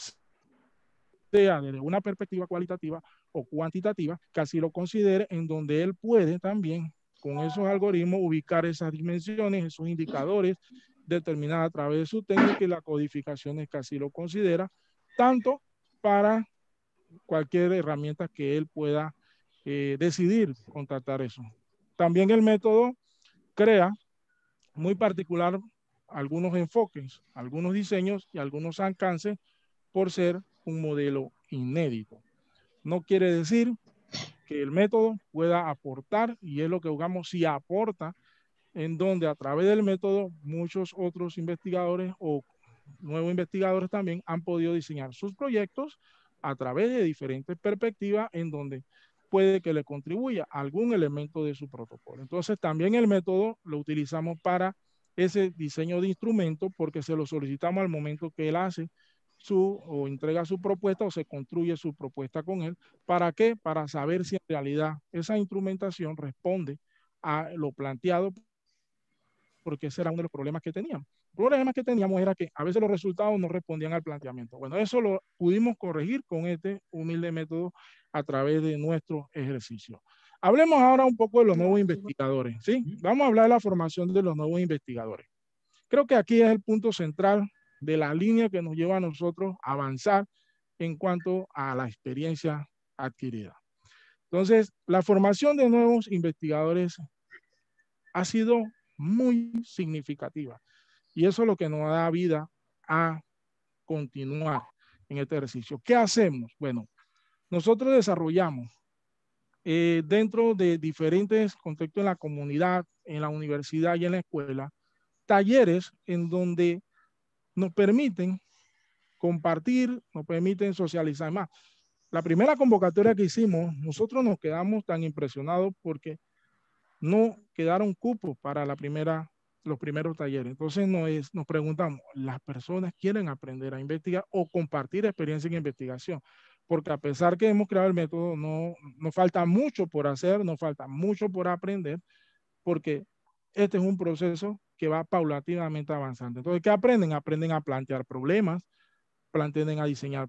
Speaker 3: sea desde una perspectiva cualitativa o cuantitativa, que así lo considere, en donde él puede también, con esos algoritmos, ubicar esas dimensiones, esos indicadores, determinadas a través de su técnica y las codificaciones que así lo considera, tanto para cualquier herramienta que él pueda eh, decidir contratar eso. También el método crea muy particular algunos enfoques, algunos diseños y algunos alcances por ser un modelo inédito. No quiere decir que el método pueda aportar, y es lo que buscamos, si aporta, en donde a través del método muchos otros investigadores o nuevos investigadores también han podido diseñar sus proyectos a través de diferentes perspectivas en donde puede que le contribuya algún elemento de su protocolo. Entonces también el método lo utilizamos para ese diseño de instrumento porque se lo solicitamos al momento que él hace su o entrega su propuesta o se construye su propuesta con él. ¿Para qué? Para saber si en realidad esa instrumentación responde a lo planteado, porque ese era uno de los problemas que teníamos. El problema que teníamos era que a veces los resultados no respondían al planteamiento. Bueno, eso lo pudimos corregir con este humilde método a través de nuestro ejercicio. Hablemos ahora un poco de los nuevos investigadores, ¿sí? Vamos a hablar de la formación de los nuevos investigadores. Creo que aquí es el punto central de la línea que nos lleva a nosotros a avanzar en cuanto a la experiencia adquirida. Entonces, la formación de nuevos investigadores ha sido muy significativa y eso es lo que nos da vida a continuar en este ejercicio. ¿Qué hacemos? Bueno, nosotros desarrollamos eh, dentro de diferentes contextos en la comunidad, en la universidad y en la escuela, talleres en donde nos permiten compartir, nos permiten socializar más. La primera convocatoria que hicimos, nosotros nos quedamos tan impresionados porque no quedaron cupos para la primera, los primeros talleres. Entonces nos, nos preguntamos, ¿las personas quieren aprender a investigar o compartir experiencia en investigación? Porque a pesar que hemos creado el método, no, nos falta mucho por hacer, nos falta mucho por aprender, porque este es un proceso que va paulatinamente avanzando. Entonces, ¿qué aprenden? Aprenden a plantear problemas, aprenden a diseñar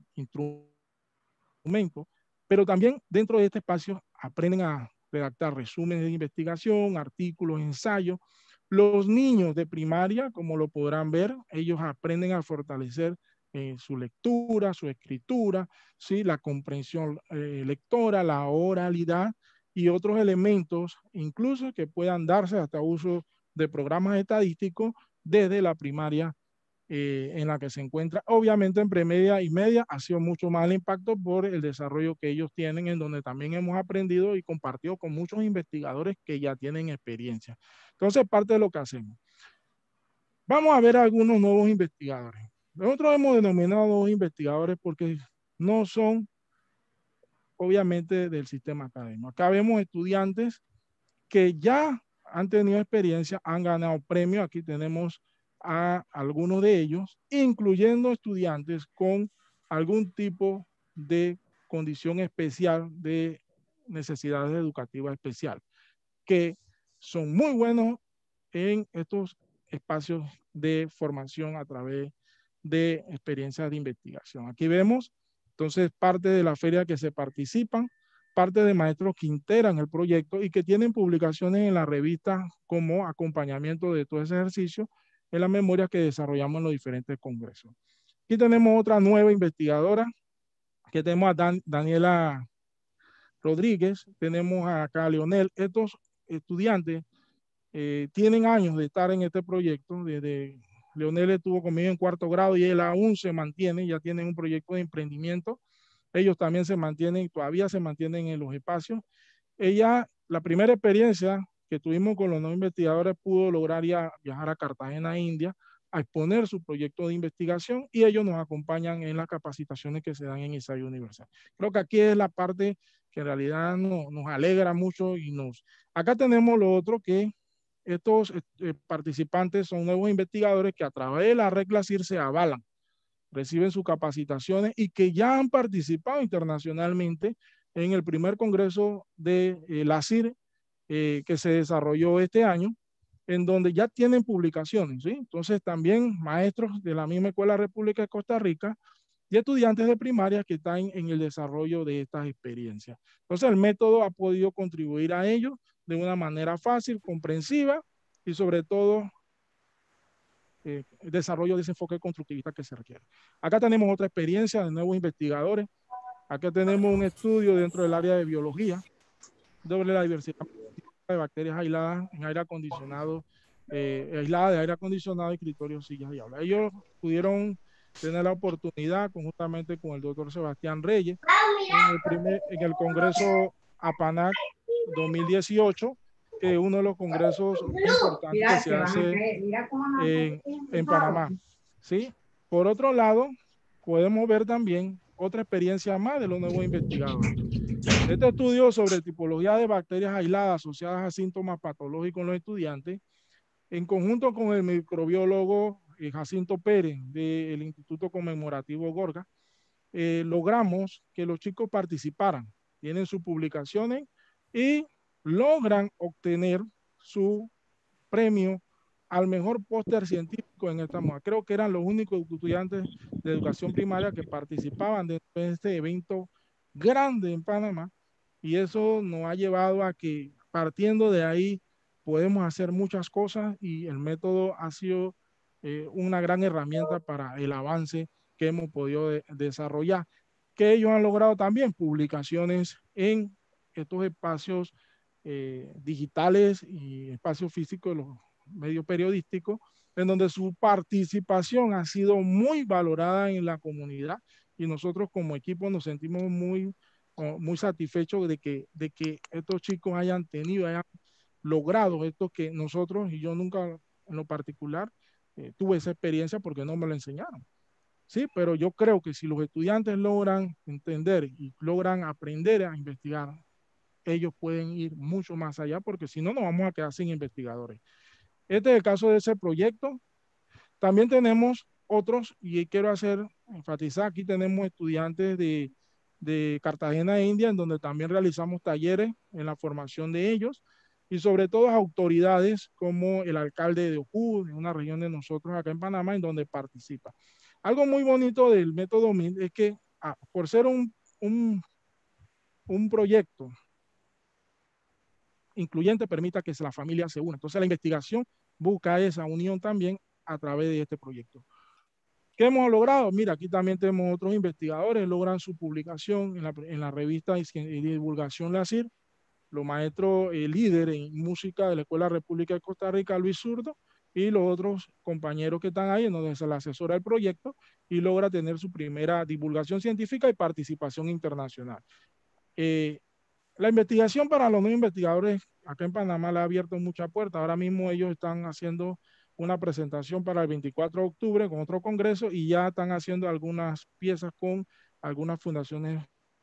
Speaker 3: instrumentos, pero también dentro de este espacio aprenden a redactar resúmenes de investigación, artículos, ensayos. Los niños de primaria, como lo podrán ver, ellos aprenden a fortalecer eh, su lectura, su escritura, ¿sí? La comprensión eh, lectora, la oralidad y otros elementos, incluso que puedan darse hasta uso de programas estadísticos desde la primaria eh, en la que se encuentra. Obviamente en premedia y media ha sido mucho más el impacto por el desarrollo que ellos tienen, en donde también hemos aprendido y compartido con muchos investigadores que ya tienen experiencia. Entonces, parte de lo que hacemos. Vamos a ver algunos nuevos investigadores. Nosotros hemos denominado nuevos investigadores porque no son, obviamente, del sistema académico. Acá vemos estudiantes que ya han tenido experiencia, han ganado premios. Aquí tenemos a algunos de ellos, incluyendo estudiantes con algún tipo de condición especial de necesidades educativas especiales, que son muy buenos en estos espacios de formación a través de experiencias de investigación. Aquí vemos entonces parte de la feria que se participan, parte de maestros que integran el proyecto y que tienen publicaciones en la revista como acompañamiento de todo ese ejercicio en las memorias que desarrollamos en los diferentes congresos. Aquí tenemos otra nueva investigadora, que tenemos a Dan, Daniela Rodríguez, tenemos acá a Leonel. Estos estudiantes eh, tienen años de estar en este proyecto. Desde Leonel estuvo conmigo en cuarto grado y él aún se mantiene, ya tienen un proyecto de emprendimiento. Ellos también se mantienen, todavía se mantienen en los espacios. Ella, la primera experiencia que tuvimos con los nuevos investigadores, pudo lograr ya viajar a Cartagena, India, a exponer su proyecto de investigación, y ellos nos acompañan en las capacitaciones que se dan en Ensayo Universal. Creo que aquí es la parte que en realidad no, nos alegra mucho y nos... Acá tenemos lo otro, que estos eh, participantes son nuevos investigadores que a través de la regla C I R se avalan, reciben sus capacitaciones y que ya han participado internacionalmente en el primer congreso de eh, la C I R eh, que se desarrolló este año, en donde ya tienen publicaciones, ¿sí? Entonces también maestros de la misma Escuela República de Costa Rica y estudiantes de primaria que están en el desarrollo de estas experiencias. Entonces el método ha podido contribuir a ello de una manera fácil, comprensiva y sobre todo eh, el desarrollo de ese enfoque constructivista que se requiere. Acá tenemos otra experiencia de nuevos investigadores. Acá tenemos un estudio dentro del área de biología sobre la diversidad de bacterias aisladas en aire acondicionado, eh, aisladas de aire acondicionado, escritorios, sillas y aulas. Ellos pudieron tener la oportunidad conjuntamente con el doctor Sebastián Reyes en el, primer, en el Congreso APANAC dos mil dieciocho, que es uno de los congresos importantes mira, que se hace en, en Panamá. ¿Sí? Por otro lado, podemos ver también otra experiencia más de los nuevos investigadores. Este estudio sobre tipología de bacterias aisladas asociadas a síntomas patológicos en los estudiantes, en conjunto con el microbiólogo eh, Jacinto Pérez del Instituto Conmemorativo Gorga, eh, logramos que los chicos participaran, tienen sus publicaciones y logran obtener su premio al mejor póster científico en esta moda. Creo que eran los únicos estudiantes de educación primaria que participaban de este evento grande en Panamá, y eso nos ha llevado a que partiendo de ahí podemos hacer muchas cosas, y el método ha sido eh, una gran herramienta para el avance que hemos podido de, desarrollar, que ellos han logrado también publicaciones en estos espacios eh, digitales y espacios físicos de los medios periodísticos, en donde su participación ha sido muy valorada en la comunidad, y nosotros como equipo nos sentimos muy, muy satisfechos de que, de que estos chicos hayan tenido, hayan logrado esto que nosotros, y yo nunca en lo particular, eh, tuve esa experiencia porque no me lo enseñaron. Sí, pero yo creo que si los estudiantes logran entender y logran aprender a investigar, ellos pueden ir mucho más allá, porque si no, nos vamos a quedar sin investigadores. Este es el caso de ese proyecto. También tenemos otros, y quiero hacer, enfatizar, aquí tenemos estudiantes de, de Cartagena, India, en donde también realizamos talleres en la formación de ellos, y sobre todo autoridades como el alcalde de Ojú, en una región de nosotros acá en Panamá, en donde participa. Algo muy bonito del método M I N es que, ah, por ser un, un, un proyecto incluyente, permita que la familia se una. Entonces, la investigación busca esa unión también a través de este proyecto. ¿Qué hemos logrado? Mira, aquí también tenemos otros investigadores, logran su publicación en la, en la revista de divulgación La C I R, los maestros eh, líderes en música de la Escuela República de Costa Rica, Luis Zurdo, y los otros compañeros que están ahí, en donde se le asesora el proyecto y logra tener su primera divulgación científica y participación internacional. Eh, la investigación para los nuevos investigadores acá en Panamá le ha abierto muchas puertas. Ahora mismo ellos están haciendo una presentación para el veinticuatro de octubre con otro congreso y ya están haciendo algunas piezas con algunas fundaciones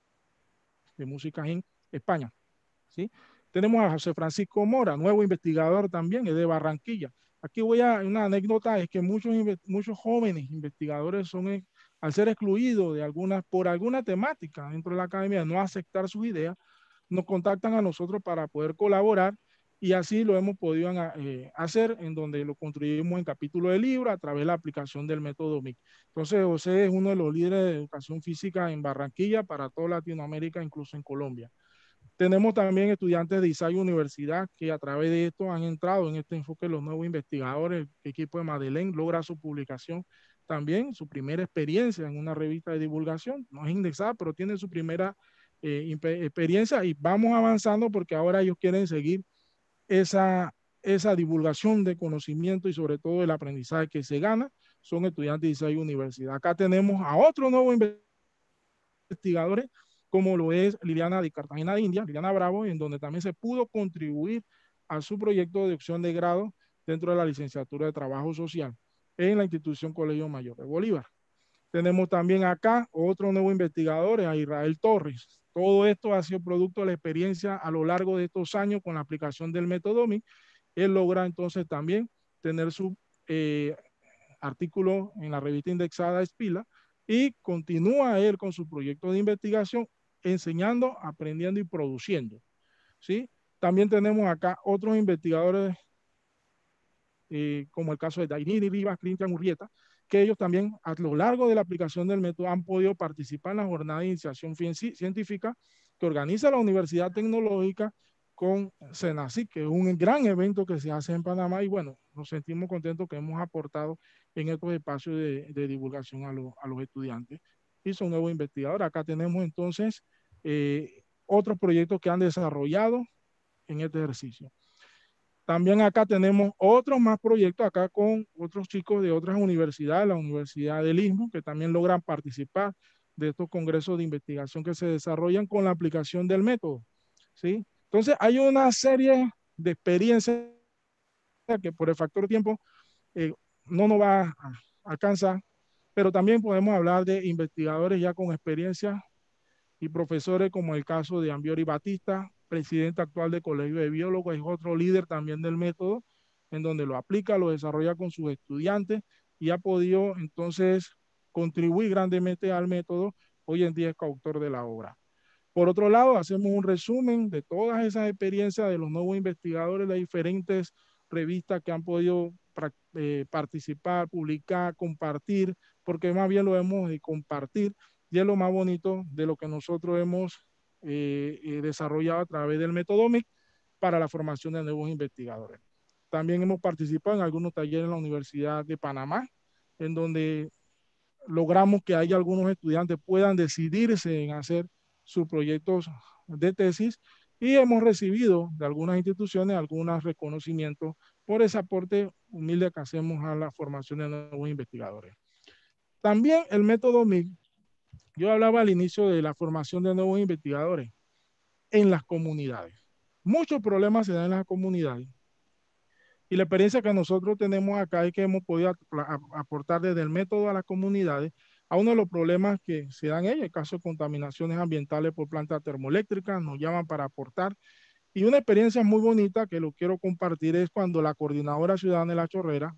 Speaker 3: de música en España. ¿Sí? Tenemos a José Francisco Mora, nuevo investigador también, es de Barranquilla. Aquí voy a, una anécdota, es que muchos, muchos jóvenes investigadores son, al ser excluidos de alguna, por alguna temática dentro de la academia, no aceptar sus ideas, nos contactan a nosotros para poder colaborar y así lo hemos podido eh, hacer, en donde lo construimos en capítulo de libro a través de la aplicación del método M I C. Entonces, José es uno de los líderes de educación física en Barranquilla para toda Latinoamérica, incluso en Colombia. Tenemos también estudiantes de ISAI Universidad que a través de esto han entrado en este enfoque de los nuevos investigadores. El equipo de Madeleine logra su publicación también, su primera experiencia en una revista de divulgación. No es indexada, pero tiene su primera eh, experiencia y vamos avanzando porque ahora ellos quieren seguir esa, esa divulgación de conocimiento y sobre todo el aprendizaje que se gana. Son estudiantes de ISAI Universidad. Acá tenemos a otro nuevo investigadores como lo es Liliana de Cartagena de India, Liliana Bravo, en donde también se pudo contribuir a su proyecto de opción de grado dentro de la licenciatura de Trabajo Social en la institución Colegio Mayor de Bolívar. Tenemos también acá otro nuevo investigador, a Israel Torres. Todo esto ha sido producto de la experiencia a lo largo de estos años con la aplicación del método M I C. Él logra entonces también tener su eh, artículo en la revista indexada Espila y continúa él con su proyecto de investigación enseñando, aprendiendo y produciendo. ¿Sí? También tenemos acá otros investigadores eh, como el caso de Dainiri Rivas, Cristian Urrieta, que ellos también a lo largo de la aplicación del método han podido participar en la jornada de iniciación científica que organiza la Universidad Tecnológica con SENACIC, que es un gran evento que se hace en Panamá y bueno, nos sentimos contentos que hemos aportado en estos espacios de, de divulgación a, lo, a los estudiantes y son nuevos investigadores. Acá tenemos entonces eh, otros proyectos que han desarrollado en este ejercicio. También acá tenemos otros más proyectos acá con otros chicos de otras universidades, la Universidad del Istmo, que también logran participar de estos congresos de investigación que se desarrollan con la aplicación del método. ¿Sí? Entonces hay una serie de experiencias que por el factor tiempo eh, no nos va a alcanzar, pero también podemos hablar de investigadores ya con experiencia y profesores como el caso de Ambiori Batista, presidente actual del Colegio de Biólogos, es otro líder también del método, en donde lo aplica, lo desarrolla con sus estudiantes y ha podido entonces contribuir grandemente al método. Hoy en día es coautor de la obra. Por otro lado, hacemos un resumen de todas esas experiencias de los nuevos investigadores, de diferentes revistas que han podido eh, participar, publicar, compartir, porque más bien lo hemos de compartir y es lo más bonito de lo que nosotros hemos eh, eh, desarrollado a través del método M I C para la formación de nuevos investigadores. También hemos participado en algunos talleres en la Universidad de Panamá, en donde logramos que haya algunos estudiantes puedan decidirse en hacer sus proyectos de tesis y hemos recibido de algunas instituciones algunos reconocimientos por ese aporte humilde que hacemos a la formación de nuevos investigadores. También el método M I C, yo hablaba al inicio de la formación de nuevos investigadores en las comunidades. Muchos problemas se dan en las comunidades Y la experiencia que nosotros tenemos acá es que hemos podido aportar desde el método a las comunidades a uno de los problemas que se dan en el caso de contaminaciones ambientales por plantas termoeléctricas, nos llaman para aportar. Y una experiencia muy bonita que lo quiero compartir es cuando la Coordinadora Ciudadana de La Chorrera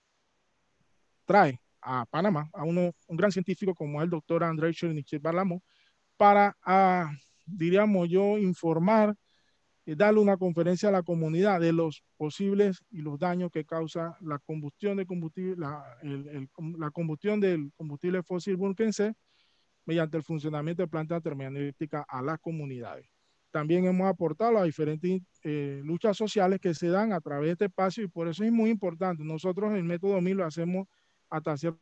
Speaker 3: trae a Panamá a uno, un gran científico como el doctor Andrés Chernichev Barlamó para, a, diríamos yo, informar, eh, darle una conferencia a la comunidad de los posibles y los daños que causa la combustión de combustible, la, el, el, la combustión del combustible fósil burquense mediante el funcionamiento de plantas termoeléctricas a las comunidades. También hemos aportado a diferentes eh, luchas sociales que se dan a través de este espacio y por eso es muy importante. Nosotros en el método M I lo hacemos hasta cierto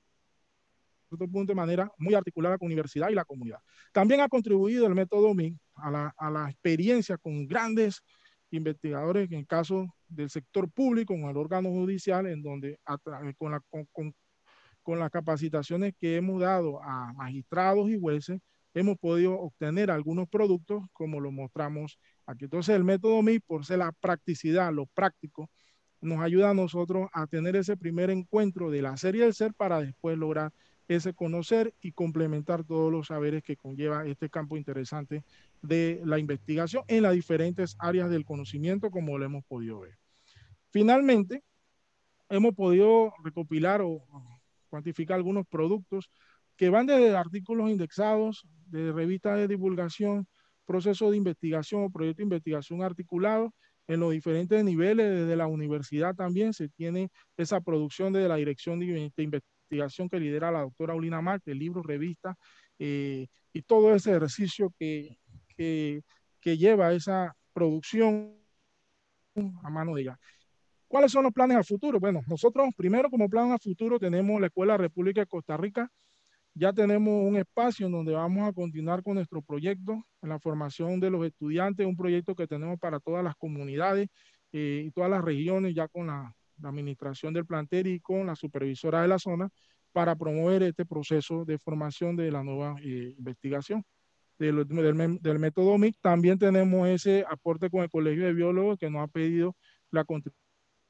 Speaker 3: punto de manera muy articulada con la universidad y la comunidad. También ha contribuido el método M I a la, a la experiencia con grandes investigadores, en el caso del sector público, con el órgano judicial, en donde a, con, la, con, con, con las capacitaciones que hemos dado a magistrados y jueces, hemos podido obtener algunos productos como lo mostramos aquí. Entonces el método M I, por ser la practicidad, lo práctico, nos ayuda a nosotros a tener ese primer encuentro de la serie del ser para después lograr ese conocer y complementar todos los saberes que conlleva este campo interesante de la investigación en las diferentes áreas del conocimiento como lo hemos podido ver. Finalmente, hemos podido recopilar o cuantificar algunos productos que van desde artículos indexados, de revistas de divulgación, procesos de investigación o proyectos de investigación articulados en los diferentes niveles. Desde la universidad también se tiene esa producción desde la dirección de, de investigación que lidera la doctora Olina Marte, libros, revistas eh, y todo ese ejercicio que, que, que lleva esa producción a mano de ella. ¿Cuáles son los planes a futuro? Bueno, nosotros primero como plan a futuro tenemos la Escuela República de Costa Rica. Ya tenemos un espacio en donde vamos a continuar con nuestro proyecto en la formación de los estudiantes, un proyecto que tenemos para todas las comunidades eh, y todas las regiones, ya con la, la administración del plantel y con la supervisora de la zona, para promover este proceso de formación de la nueva eh, investigación. Del, del, del método M I C también tenemos ese aporte con el Colegio de Biólogos que nos ha pedido la contribución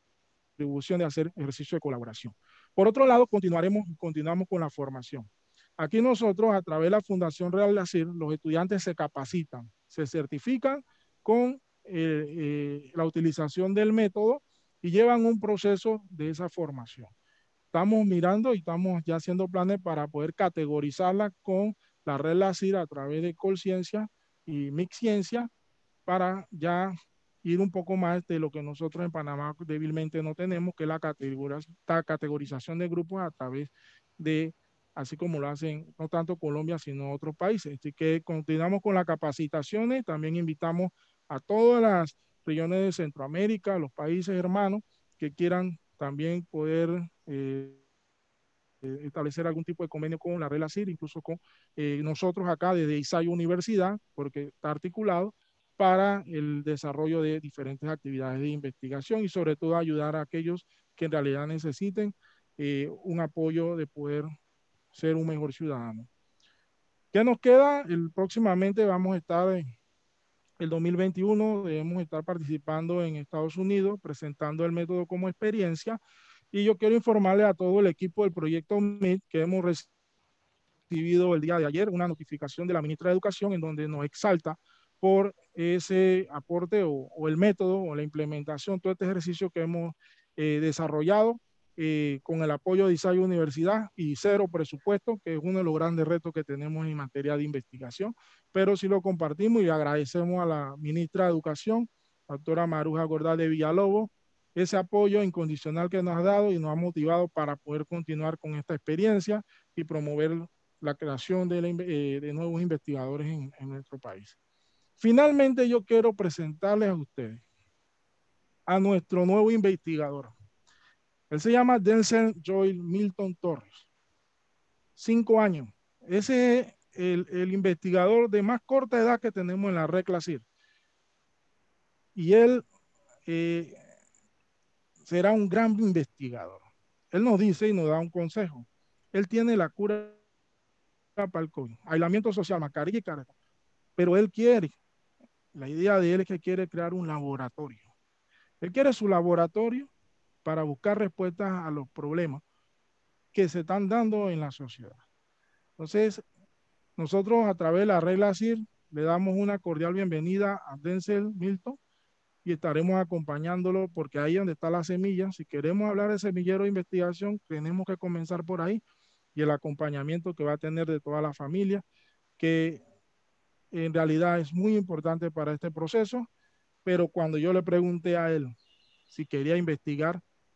Speaker 3: de hacer ejercicio de colaboración. Por otro lado, continuaremos, continuamos con la formación. Aquí nosotros, a través de la Fundación Real Lacir, los estudiantes se capacitan, se certifican con eh, eh, la utilización del método y llevan un proceso de esa formación. Estamos mirando y estamos ya haciendo planes para poder categorizarla con la Red Lacir a través de Colciencia y Mixciencia para ya ir un poco más de lo que nosotros en Panamá débilmente no tenemos, que es la categorización de grupos a través de, así como lo hacen no tanto Colombia, sino otros países. Así que continuamos con las capacitaciones, también invitamos a todas las regiones de Centroamérica, los países hermanos, que quieran también poder eh, establecer algún tipo de convenio con la Red Lacir, incluso con eh, nosotros acá desde Isayo Universidad, porque está articulado, para el desarrollo de diferentes actividades de investigación y sobre todo ayudar a aquellos que en realidad necesiten eh, un apoyo de poder ser un mejor ciudadano. ¿Qué nos queda? El, próximamente vamos a estar en el dos mil veintiuno, debemos estar participando en Estados Unidos, presentando el método como experiencia y yo quiero informarle a todo el equipo del proyecto M I T que hemos recibido el día de ayer una notificación de la ministra de Educación en donde nos exalta por ese aporte o, o el método o la implementación, todo este ejercicio que hemos eh, desarrollado eh, con el apoyo de Isayo Universidad y cero presupuesto, que es uno de los grandes retos que tenemos en materia de investigación, pero sí lo compartimos y agradecemos a la ministra de Educación, doctora Maruja Gordal de Villalobos, ese apoyo incondicional que nos ha dado y nos ha motivado para poder continuar con esta experiencia y promover la creación de, la, eh, de nuevos investigadores en, en nuestro país. Finalmente, yo quiero presentarles a ustedes a nuestro nuevo investigador. Él se llama Denzel Joel Milton Torres. Cinco años. Ese es el, el investigador de más corta edad que tenemos en la Red Lacir. Y él eh, será un gran investigador. Él nos dice y nos da un consejo. Él tiene la cura para el COVID, aislamiento social, mascarilla y careta. Pero él quiere, la idea de él es que quiere crear un laboratorio. Él quiere su laboratorio para buscar respuestas a los problemas que se están dando en la sociedad. Entonces, nosotros a través de la regla S I R le damos una cordial bienvenida a Denzel Milton y estaremos acompañándolo porque ahí es donde está la semilla. Si queremos hablar de semillero de investigación, tenemos que comenzar por ahí y el acompañamiento que va a tener de toda la familia, que en realidad es muy importante para este proceso, pero cuando yo le pregunté a él si quería investigar,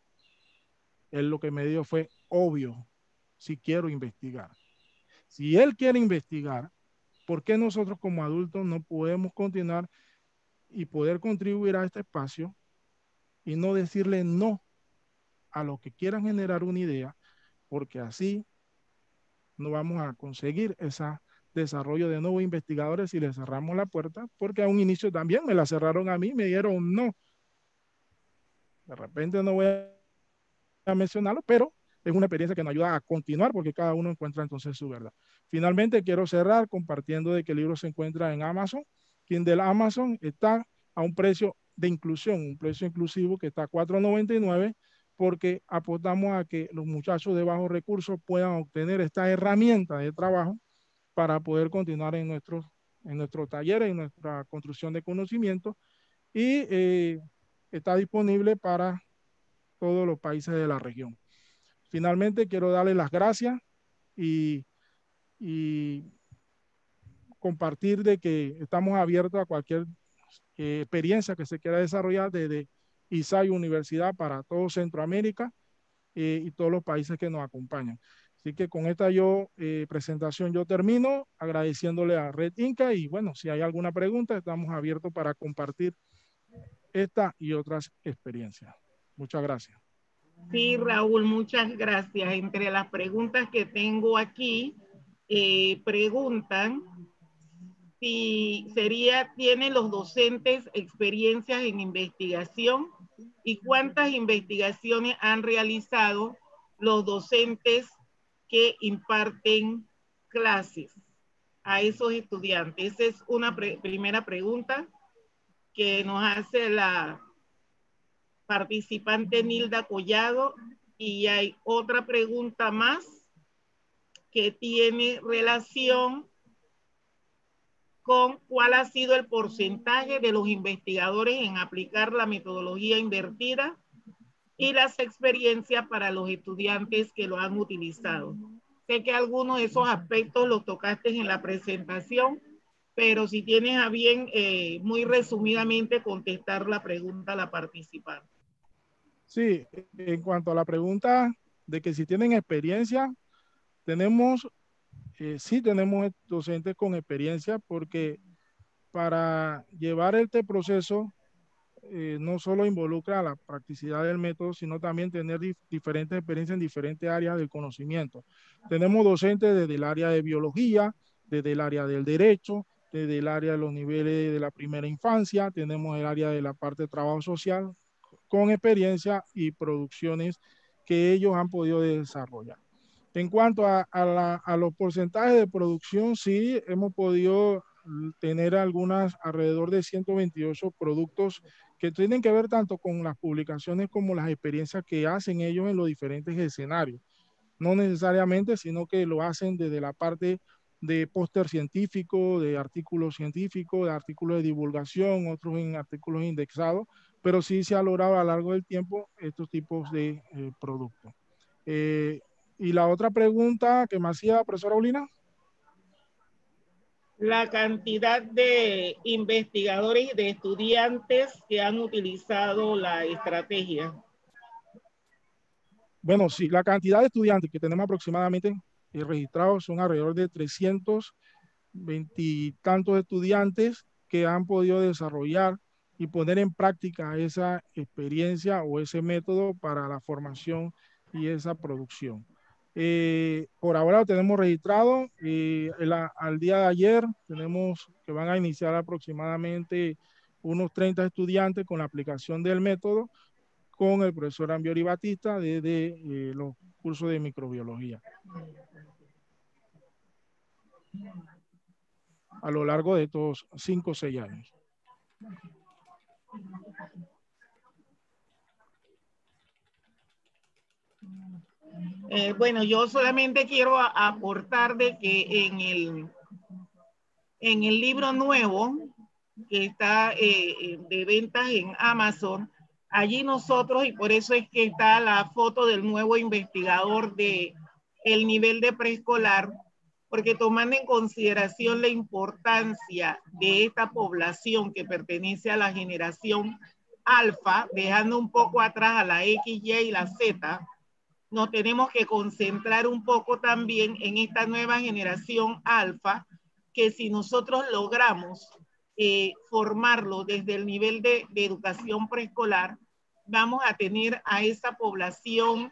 Speaker 3: él lo que me dijo fue obvio, si quiero investigar. Si él quiere investigar, ¿por qué nosotros como adultos no podemos continuar y poder contribuir a este espacio y no decirle no a los que quieran generar una idea? Porque así no vamos a conseguir ese desarrollo de nuevos investigadores si le cerramos la puerta, porque a un inicio también me la cerraron a mí, me dieron no. De repente no voy a mencionarlo, pero es una experiencia que nos ayuda a continuar porque cada uno encuentra entonces su verdad. Finalmente, quiero cerrar compartiendo de que el libro se encuentra en Amazon. Kindle Amazon está a un precio de inclusión, un precio inclusivo que está a cuatro noventa y nueve, porque apostamos a que los muchachos de bajos recursos puedan obtener esta herramienta de trabajo para poder continuar en nuestros en nuestros talleres, en nuestra construcción de conocimiento, y eh, está disponible para todos los países de la región. Finalmente, quiero darles las gracias y, y compartir de que estamos abiertos a cualquier eh, experiencia que se quiera desarrollar desde I S A I Universidad para todo Centroamérica eh, y todos los países que nos acompañan. Así que con esta yo, eh, presentación yo termino agradeciéndole a Red Inca y bueno, si hay alguna pregunta, estamos abiertos para compartir esta y otras experiencias. Muchas gracias.
Speaker 1: Sí, Raúl, muchas gracias. Entre las preguntas que tengo aquí, eh, preguntan si sería, ¿tienen los docentes experiencias en investigación? ¿Y cuántas investigaciones han realizado los docentes que imparten clases a esos estudiantes? Esa es una pre- primera pregunta que nos hace la participante Nilda Collado, y hay otra pregunta más que tiene relación con cuál ha sido el porcentaje de los investigadores en aplicar la metodología invertida y las experiencias para los estudiantes que lo han utilizado. Sé que algunos de esos aspectos los tocaste en la presentación, pero si tienes a bien, eh, muy resumidamente, contestar la pregunta a la participante.
Speaker 3: Sí, en cuanto a la pregunta de que si tienen experiencia, tenemos, eh, sí tenemos docentes con experiencia porque para llevar este proceso eh, no solo involucra la practicidad del método, sino también tener dif diferentes experiencias en diferentes áreas del conocimiento. Tenemos docentes desde el área de biología, desde el área del derecho, desde el área de los niveles de la primera infancia, tenemos el área de la parte de trabajo social, con experiencia y producciones que ellos han podido desarrollar. En cuanto a, a, la, a los porcentajes de producción, sí hemos podido tener algunas, alrededor de ciento veintiocho productos que tienen que ver tanto con las publicaciones como las experiencias que hacen ellos en los diferentes escenarios. No necesariamente, sino que lo hacen desde la parte de póster científico, de artículos científicos, de artículos de divulgación, otros en artículos indexados, pero sí se ha logrado a lo largo del tiempo estos tipos de eh, productos. Eh, y la otra pregunta que me hacía la profesora Olina.
Speaker 1: La cantidad de investigadores y de estudiantes que han utilizado la estrategia.
Speaker 3: Bueno, sí, la cantidad de estudiantes que tenemos aproximadamente eh, registrados son alrededor de trescientos veinte y tantos estudiantes que han podido desarrollar y poner en práctica esa experiencia o ese método para la formación y esa producción. Eh, por ahora lo tenemos registrado. Eh, la, al día de ayer tenemos que van a iniciar aproximadamente unos treinta estudiantes con la aplicación del método con el profesor Ambiori Batista desde eh, los cursos de microbiología a lo largo de estos cinco o seis años.
Speaker 1: Eh, bueno, yo solamente quiero a, aportar de que en el, en el libro nuevo que está eh, de ventas en Amazon, allí nosotros, y por eso es que está la foto del nuevo investigador de el nivel de preescolar, porque tomando en consideración la importancia de esta población que pertenece a la generación alfa, dejando un poco atrás a la X, Y y la Z, nos tenemos que concentrar un poco también en esta nueva generación alfa, que si nosotros logramos eh, formarlo desde el nivel de, de educación preescolar, vamos a tener a esa población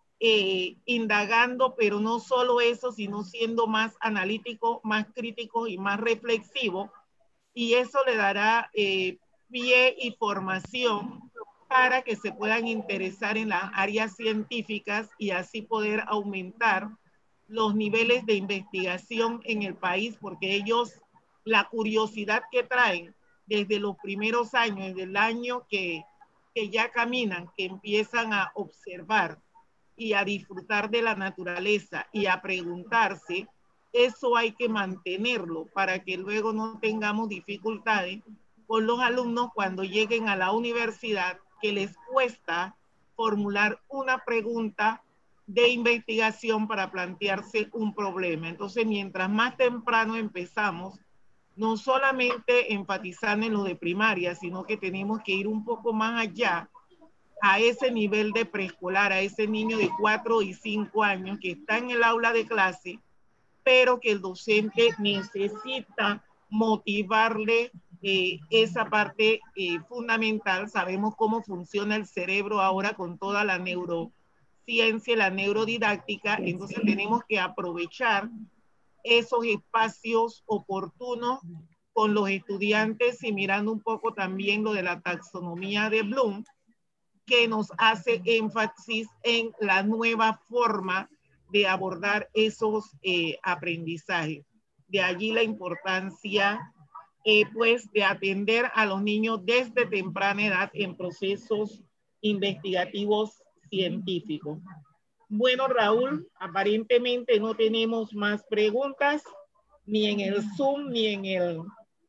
Speaker 1: eh, indagando, pero no solo eso, sino siendo más analítico, más crítico y más reflexivo, y eso le dará eh, pie y formación para que se puedan interesar en las áreas científicas y así poder aumentar los niveles de investigación en el país, porque ellos, la curiosidad que traen desde los primeros años, desde el año que, que ya caminan, que empiezan a observar y a disfrutar de la naturaleza y a preguntarse, eso hay que mantenerlo para que luego no tengamos dificultades con los alumnos cuando lleguen a la universidad, que les cuesta formular una pregunta de investigación para plantearse un problema. Entonces, mientras más temprano empezamos, no solamente enfatizando en lo de primaria, sino que tenemos que ir un poco más allá a ese nivel de preescolar, a ese niño de cuatro y cinco años que está en el aula de clase, pero que el docente necesita motivarle eh, esa parte eh, fundamental. Sabemos cómo funciona el cerebro ahora con toda la neurociencia, la neurodidáctica, entonces tenemos que aprovechar esos espacios oportunos con los estudiantes y mirando un poco también lo de la taxonomía de Bloom, que nos hace énfasis en la nueva forma de abordar esos eh, aprendizajes. De allí la importancia eh, pues de atender a los niños desde temprana edad en procesos investigativos científicos. Bueno, Raúl, aparentemente no tenemos más preguntas ni en el Zoom ni en el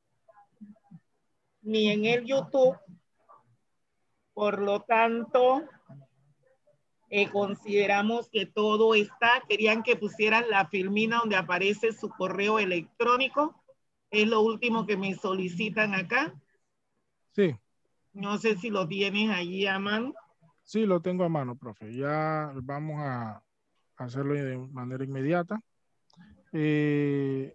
Speaker 1: ni en el YouTube. Por lo tanto, Eh, consideramos que todo está. Querían que pusieran la filmina donde aparece su correo electrónico. Es lo último que me solicitan acá.
Speaker 3: Sí.
Speaker 1: No sé si lo tienes allí a mano.
Speaker 3: Sí, lo tengo a mano, profe. Ya vamos a hacerlo de manera inmediata. Eh,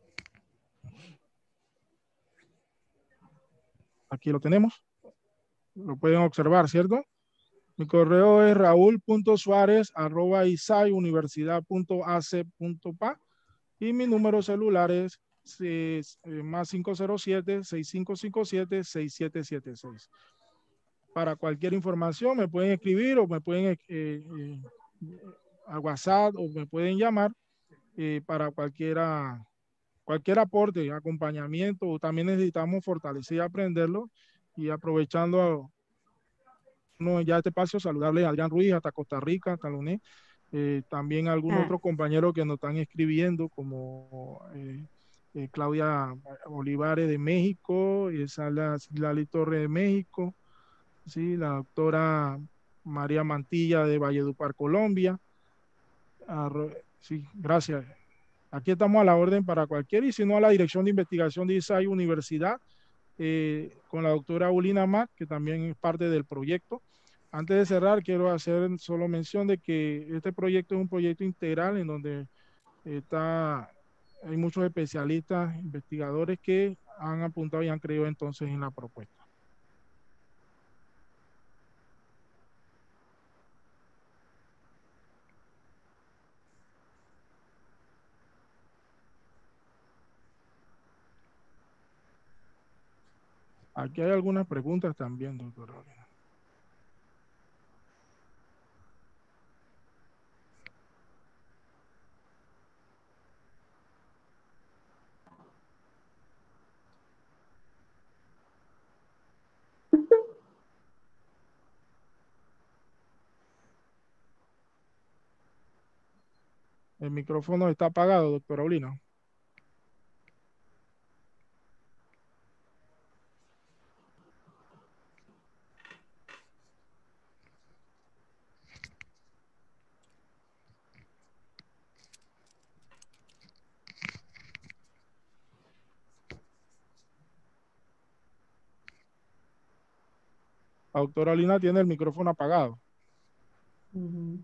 Speaker 3: aquí lo tenemos. Lo pueden observar, ¿cierto? Mi correo es raúl punto suárez arroba isai universidad punto a c punto p a y mi número celular es eh, más cinco cero siete, seis cinco cinco siete, seis siete siete seis. Para cualquier información me pueden escribir o me pueden eh, eh, a WhatsApp o me pueden llamar eh, para cualquiera, cualquier aporte, acompañamiento, o también necesitamos fortalecer y aprenderlo. Y aprovechando no, ya este espacio, saludarle a Adrián Ruiz hasta Costa Rica, hasta Loné, eh, también a algunos
Speaker 2: Ah.
Speaker 3: otros compañeros que nos están escribiendo, como eh, eh, Claudia Olivares de México, y la, Lali Torre de México, ¿sí? La doctora María Mantilla de Valledupar, Colombia. Arro, sí, gracias. Aquí estamos a la orden para cualquier, y si no, a la Dirección de Investigación de ISAI Universidad, eh, con la doctora Ulina Mac, que también es parte del proyecto. Antes de cerrar, quiero hacer solo mención de que este proyecto es un proyecto integral en donde está, hay muchos especialistas, investigadores que han apuntado y han creído entonces en la propuesta. Aquí hay algunas preguntas también, doctora. El micrófono está apagado, doctora Olina. La doctora Olina tiene el micrófono apagado.
Speaker 2: Uh-huh.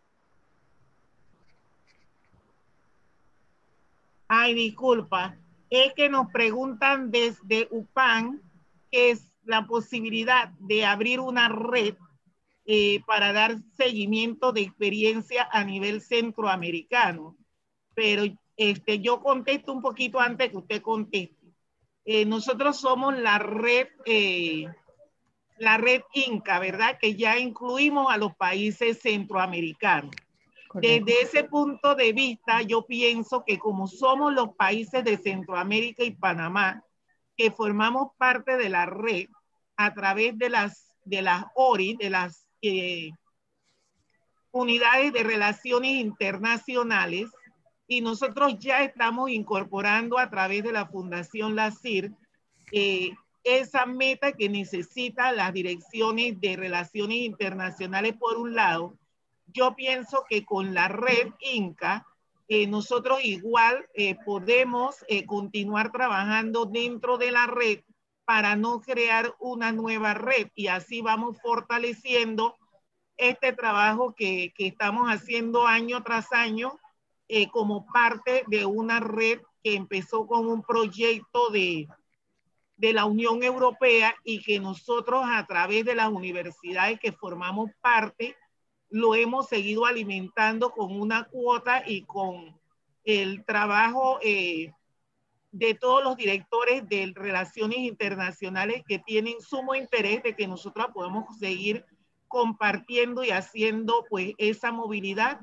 Speaker 1: Ay, disculpa. Es que nos preguntan desde U P A N que es la posibilidad de abrir una red eh, para dar seguimiento de experiencia a nivel centroamericano. Pero este, yo contesto un poquito antes que usted conteste. Eh, nosotros somos la red, eh, la red Inca, ¿verdad? Que ya incluimos a los países centroamericanos. Correcto. Desde ese punto de vista, yo pienso que como somos los países de Centroamérica y Panamá, que formamos parte de la red a través de las, de las O R I, de las eh, unidades de relaciones internacionales, y nosotros ya estamos incorporando a través de la Fundación LACIR eh, esa meta que necesita las direcciones de relaciones internacionales por un lado. Yo pienso que con la red Inca, eh, nosotros igual eh, podemos eh, continuar trabajando dentro de la red para no crear una nueva red, y así vamos fortaleciendo este trabajo que, que estamos haciendo año tras año eh, como parte de una red que empezó con un proyecto de, de la Unión Europea, y que nosotros a través de las universidades que formamos parte lo hemos seguido alimentando con una cuota y con el trabajo eh, de todos los directores de relaciones internacionales que tienen sumo interés de que nosotros podamos seguir compartiendo y haciendo pues esa movilidad.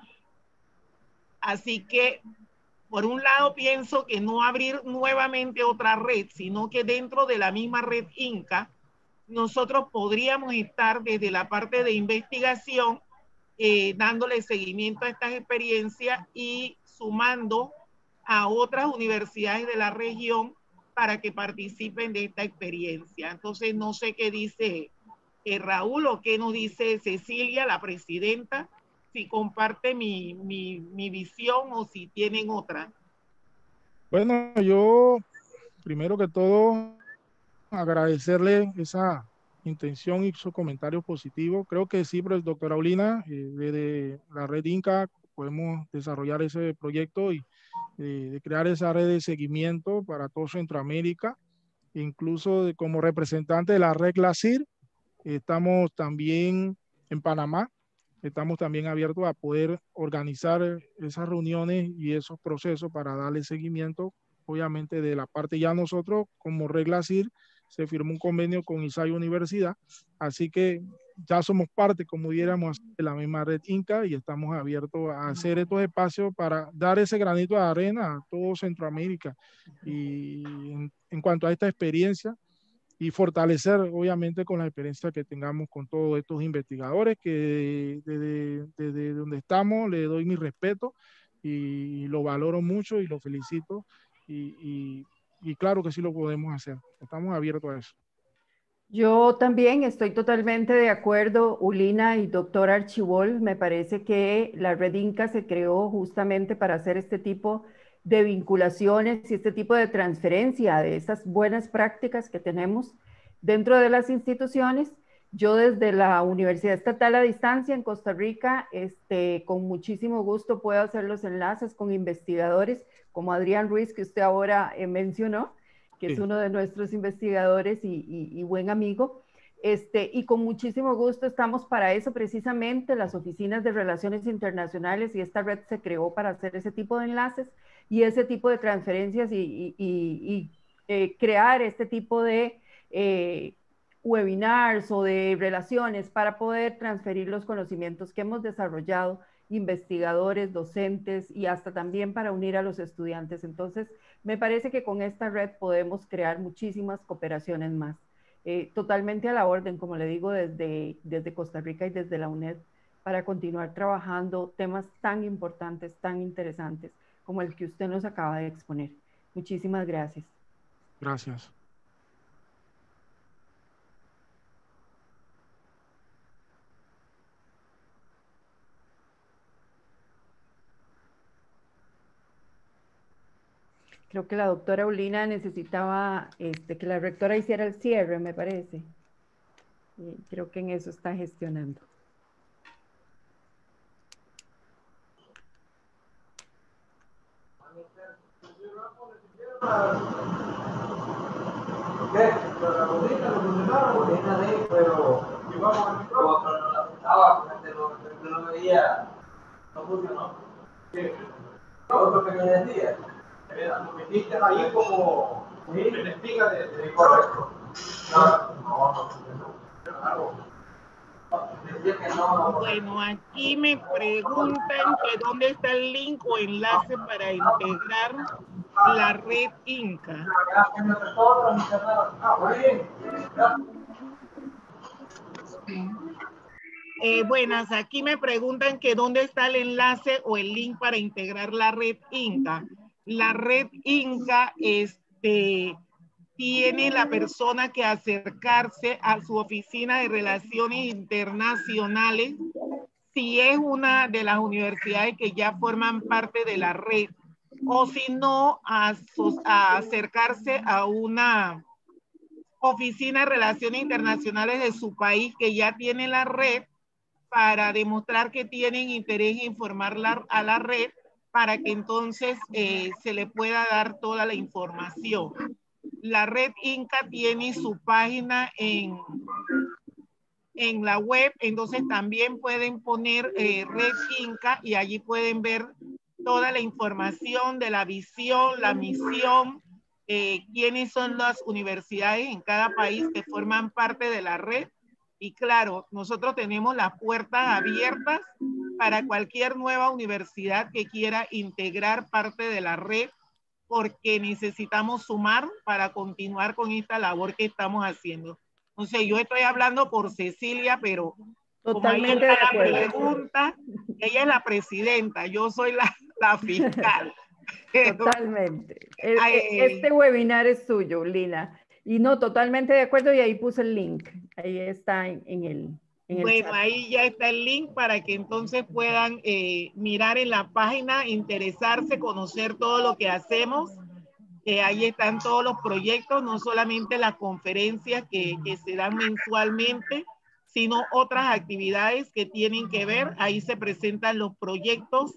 Speaker 1: Así que por un lado pienso que no abrir nuevamente otra red, sino que dentro de la misma red Inca nosotros podríamos estar desde la parte de investigación eh, dándole seguimiento a estas experiencias y sumando a otras universidades de la región para que participen de esta experiencia. Entonces no sé qué dice eh, Raúl o qué nos dice Cecilia, la presidenta, si comparte mi, mi, mi visión o si tienen otra.
Speaker 3: Bueno, yo primero que todo agradecerle esa intención y su comentario positivo. Creo que sí, pero el doctora Olina, eh, desde la red Inca podemos desarrollar ese proyecto y eh, de crear esa red de seguimiento para todo Centroamérica, incluso de, como representante de la red LACIR. Estamos también en Panamá, estamos también abiertos a poder organizar esas reuniones y esos procesos para darle seguimiento. Obviamente de la parte ya nosotros, como red LACIR, se firmó un convenio con ISAI Universidad, así que ya somos parte, como diéramos, de la misma red Inca, y estamos abiertos a hacer estos espacios para dar ese granito de arena a todo Centroamérica. Y en, en cuanto a esta experiencia, y fortalecer obviamente con la experiencia que tengamos con todos estos investigadores, que desde, desde donde estamos le doy mi respeto y lo valoro mucho y lo felicito, y, y, y claro que sí lo podemos hacer, estamos abiertos a eso.
Speaker 2: Yo también estoy totalmente de acuerdo, Ulina y doctor Archibol. Me parece que la Red Inca se creó justamente para hacer este tipo de vinculaciones y este tipo de transferencia de estas buenas prácticas que tenemos dentro de las instituciones. Yo desde la Universidad Estatal a Distancia en Costa Rica, este, con muchísimo gusto puedo hacer los enlaces con investigadores como Adrián Ruiz, que usted ahora eh, mencionó, que sí. Es uno de nuestros investigadores y, y, y buen amigo. Este, y con muchísimo gusto estamos para eso precisamente, las oficinas de relaciones internacionales, y esta red se creó para hacer ese tipo de enlaces y ese tipo de transferencias y, y, y, y eh, crear este tipo de eh, webinars o de relaciones para poder transferir los conocimientos que hemos desarrollado, investigadores, docentes, y hasta también para unir a los estudiantes. Entonces, me parece que con esta red podemos crear muchísimas cooperaciones más. Eh, totalmente a la orden, como le digo, desde, desde Costa Rica y desde la UNED, para continuar trabajando temas tan importantes, tan interesantes como el que usted nos acaba de exponer. Muchísimas gracias.
Speaker 3: Gracias.
Speaker 2: Creo que la doctora Ulina necesitaba este, que la rectora hiciera el cierre, me parece. Y creo que en eso está gestionando.
Speaker 5: Otro que me decía, lo metiste ahí como investiga de, de correcto. No, no, no.
Speaker 1: Bueno, aquí me preguntan que dónde está el link o enlace para integrar la red Inca. Eh, buenas, aquí me preguntan que dónde está el enlace o el link para integrar la red Inca. La red Inca este, tiene la persona que acercarse a su oficina de relaciones internacionales si es una de las universidades que ya forman parte de la red, o si no, a, sus, a acercarse a una oficina de relaciones internacionales de su país que ya tiene la red, para demostrar que tienen interés en informar la, a la red, para que entonces eh, se le pueda dar toda la información. La red Inca tiene su página en, en la web, entonces también pueden poner eh, red Inca y allí pueden ver toda la información de la visión, la misión, eh, quiénes son las universidades en cada país que forman parte de la red. Y claro, nosotros tenemos las puertas abiertas para cualquier nueva universidad que quiera integrar parte de la red, porque necesitamos sumar para continuar con esta labor que estamos haciendo. Entonces, yo estoy hablando por Cecilia, pero
Speaker 2: totalmente de acuerdo.
Speaker 1: La pregunta, ella es la presidenta, yo soy la, la fiscal.
Speaker 2: Totalmente. Este webinar es suyo, Lina. Y no, totalmente de acuerdo, y ahí puse el link. Ahí está en, en el, en el
Speaker 1: Bueno,
Speaker 2: chat.
Speaker 1: ahí ya está el link para que entonces puedan eh, mirar en la página, interesarse, conocer todo lo que hacemos. Eh, ahí están todos los proyectos, no solamente las conferencias que, que se dan mensualmente, sino otras actividades que tienen que ver. Ahí se presentan los proyectos,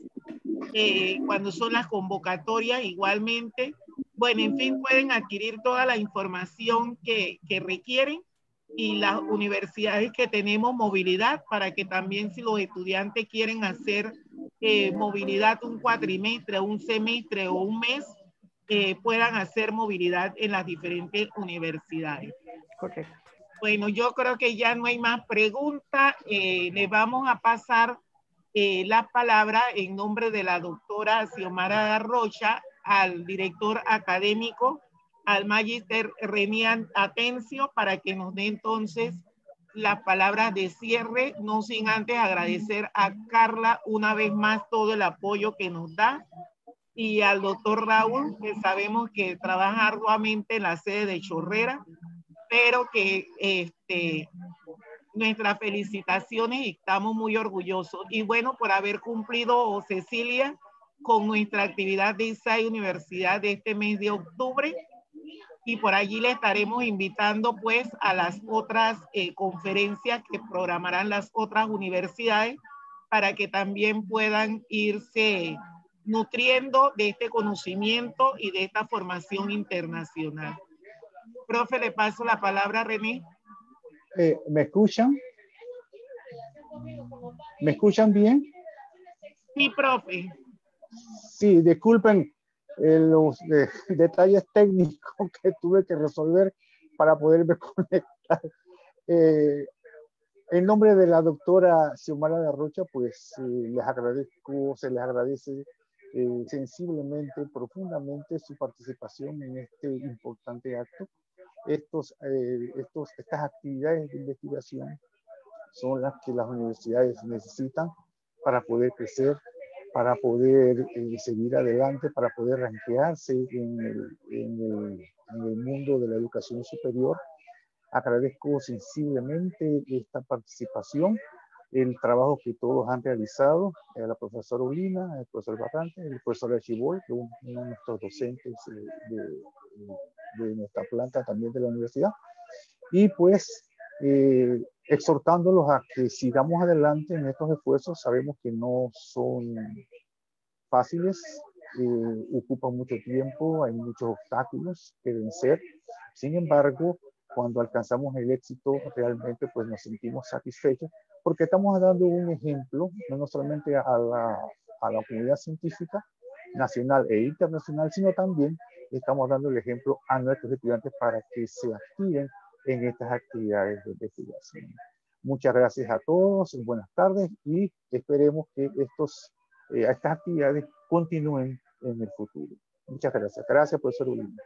Speaker 1: eh, cuando son las convocatorias igualmente. Bueno, en fin, pueden adquirir toda la información que, que requieren, y las universidades que tenemos movilidad, para que también si los estudiantes quieren hacer eh, movilidad un cuatrimestre, un semestre o un mes, eh, puedan hacer movilidad en las diferentes universidades.
Speaker 2: Correcto.
Speaker 1: Bueno, yo creo que ya no hay más preguntas. Eh, le vamos a pasar eh, la palabra en nombre de la doctora Xiomara Rocha al director académico, al magíster Renian Atencio, para que nos dé entonces las palabras de cierre, no sin antes agradecer a Carla una vez más todo el apoyo que nos da, y al doctor Raúl, que sabemos que trabaja arduamente en la sede de Chorrera, pero que este, nuestras felicitaciones y estamos muy orgullosos. Y bueno, por haber cumplido, Cecilia, con nuestra actividad de I S A I Universidad de este mes de octubre, y por allí le estaremos invitando pues a las otras eh, conferencias que programarán las otras universidades, para que también puedan irse nutriendo de este conocimiento y de esta formación internacional. Profe, le paso la palabra a René.
Speaker 4: Eh, ¿Me escuchan? ¿Me escuchan bien?
Speaker 1: Sí, profe.
Speaker 4: Sí, disculpen eh, los eh, detalles técnicos que tuve que resolver para poderme conectar. Eh, en nombre de la doctora Xiomara de Rocha, pues eh, les agradezco, se les agradece eh, sensiblemente, profundamente su participación en este importante acto. Estos, eh, estos, estas actividades de investigación son las que las universidades necesitan para poder crecer, para poder eh, seguir adelante, para poder rankearse en el, en, el, en el mundo de la educación superior. Agradezco sensiblemente esta participación, el trabajo que todos han realizado, eh, la profesora Ulina, el profesor Barrante, el profesor Archibol, uno de nuestros docentes eh, de, de nuestra planta también de la universidad, y pues eh, exhortándolos a que sigamos adelante en estos esfuerzos. Sabemos que no son fáciles, eh, ocupan mucho tiempo, hay muchos obstáculos que vencer. Sin embargo, cuando alcanzamos el éxito, realmente pues nos sentimos satisfechos porque estamos dando un ejemplo, no solamente a la, a la comunidad científica nacional e internacional, sino también estamos dando el ejemplo a nuestros estudiantes para que se activen en estas actividades de investigación. Muchas gracias a todos, buenas tardes y esperemos que estos, eh, estas actividades continúen en el futuro. Muchas gracias. Gracias, profesor Ulina.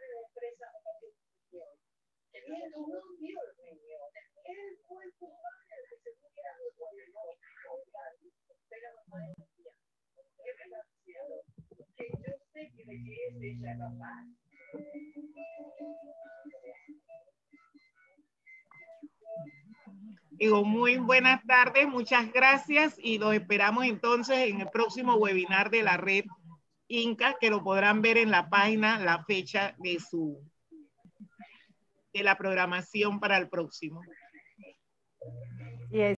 Speaker 1: Digo, muy buenas tardes, muchas gracias y los esperamos entonces en el próximo webinar de la red Inca, que lo podrán ver en la página, la fecha de su de la programación para el próximo.
Speaker 2: Y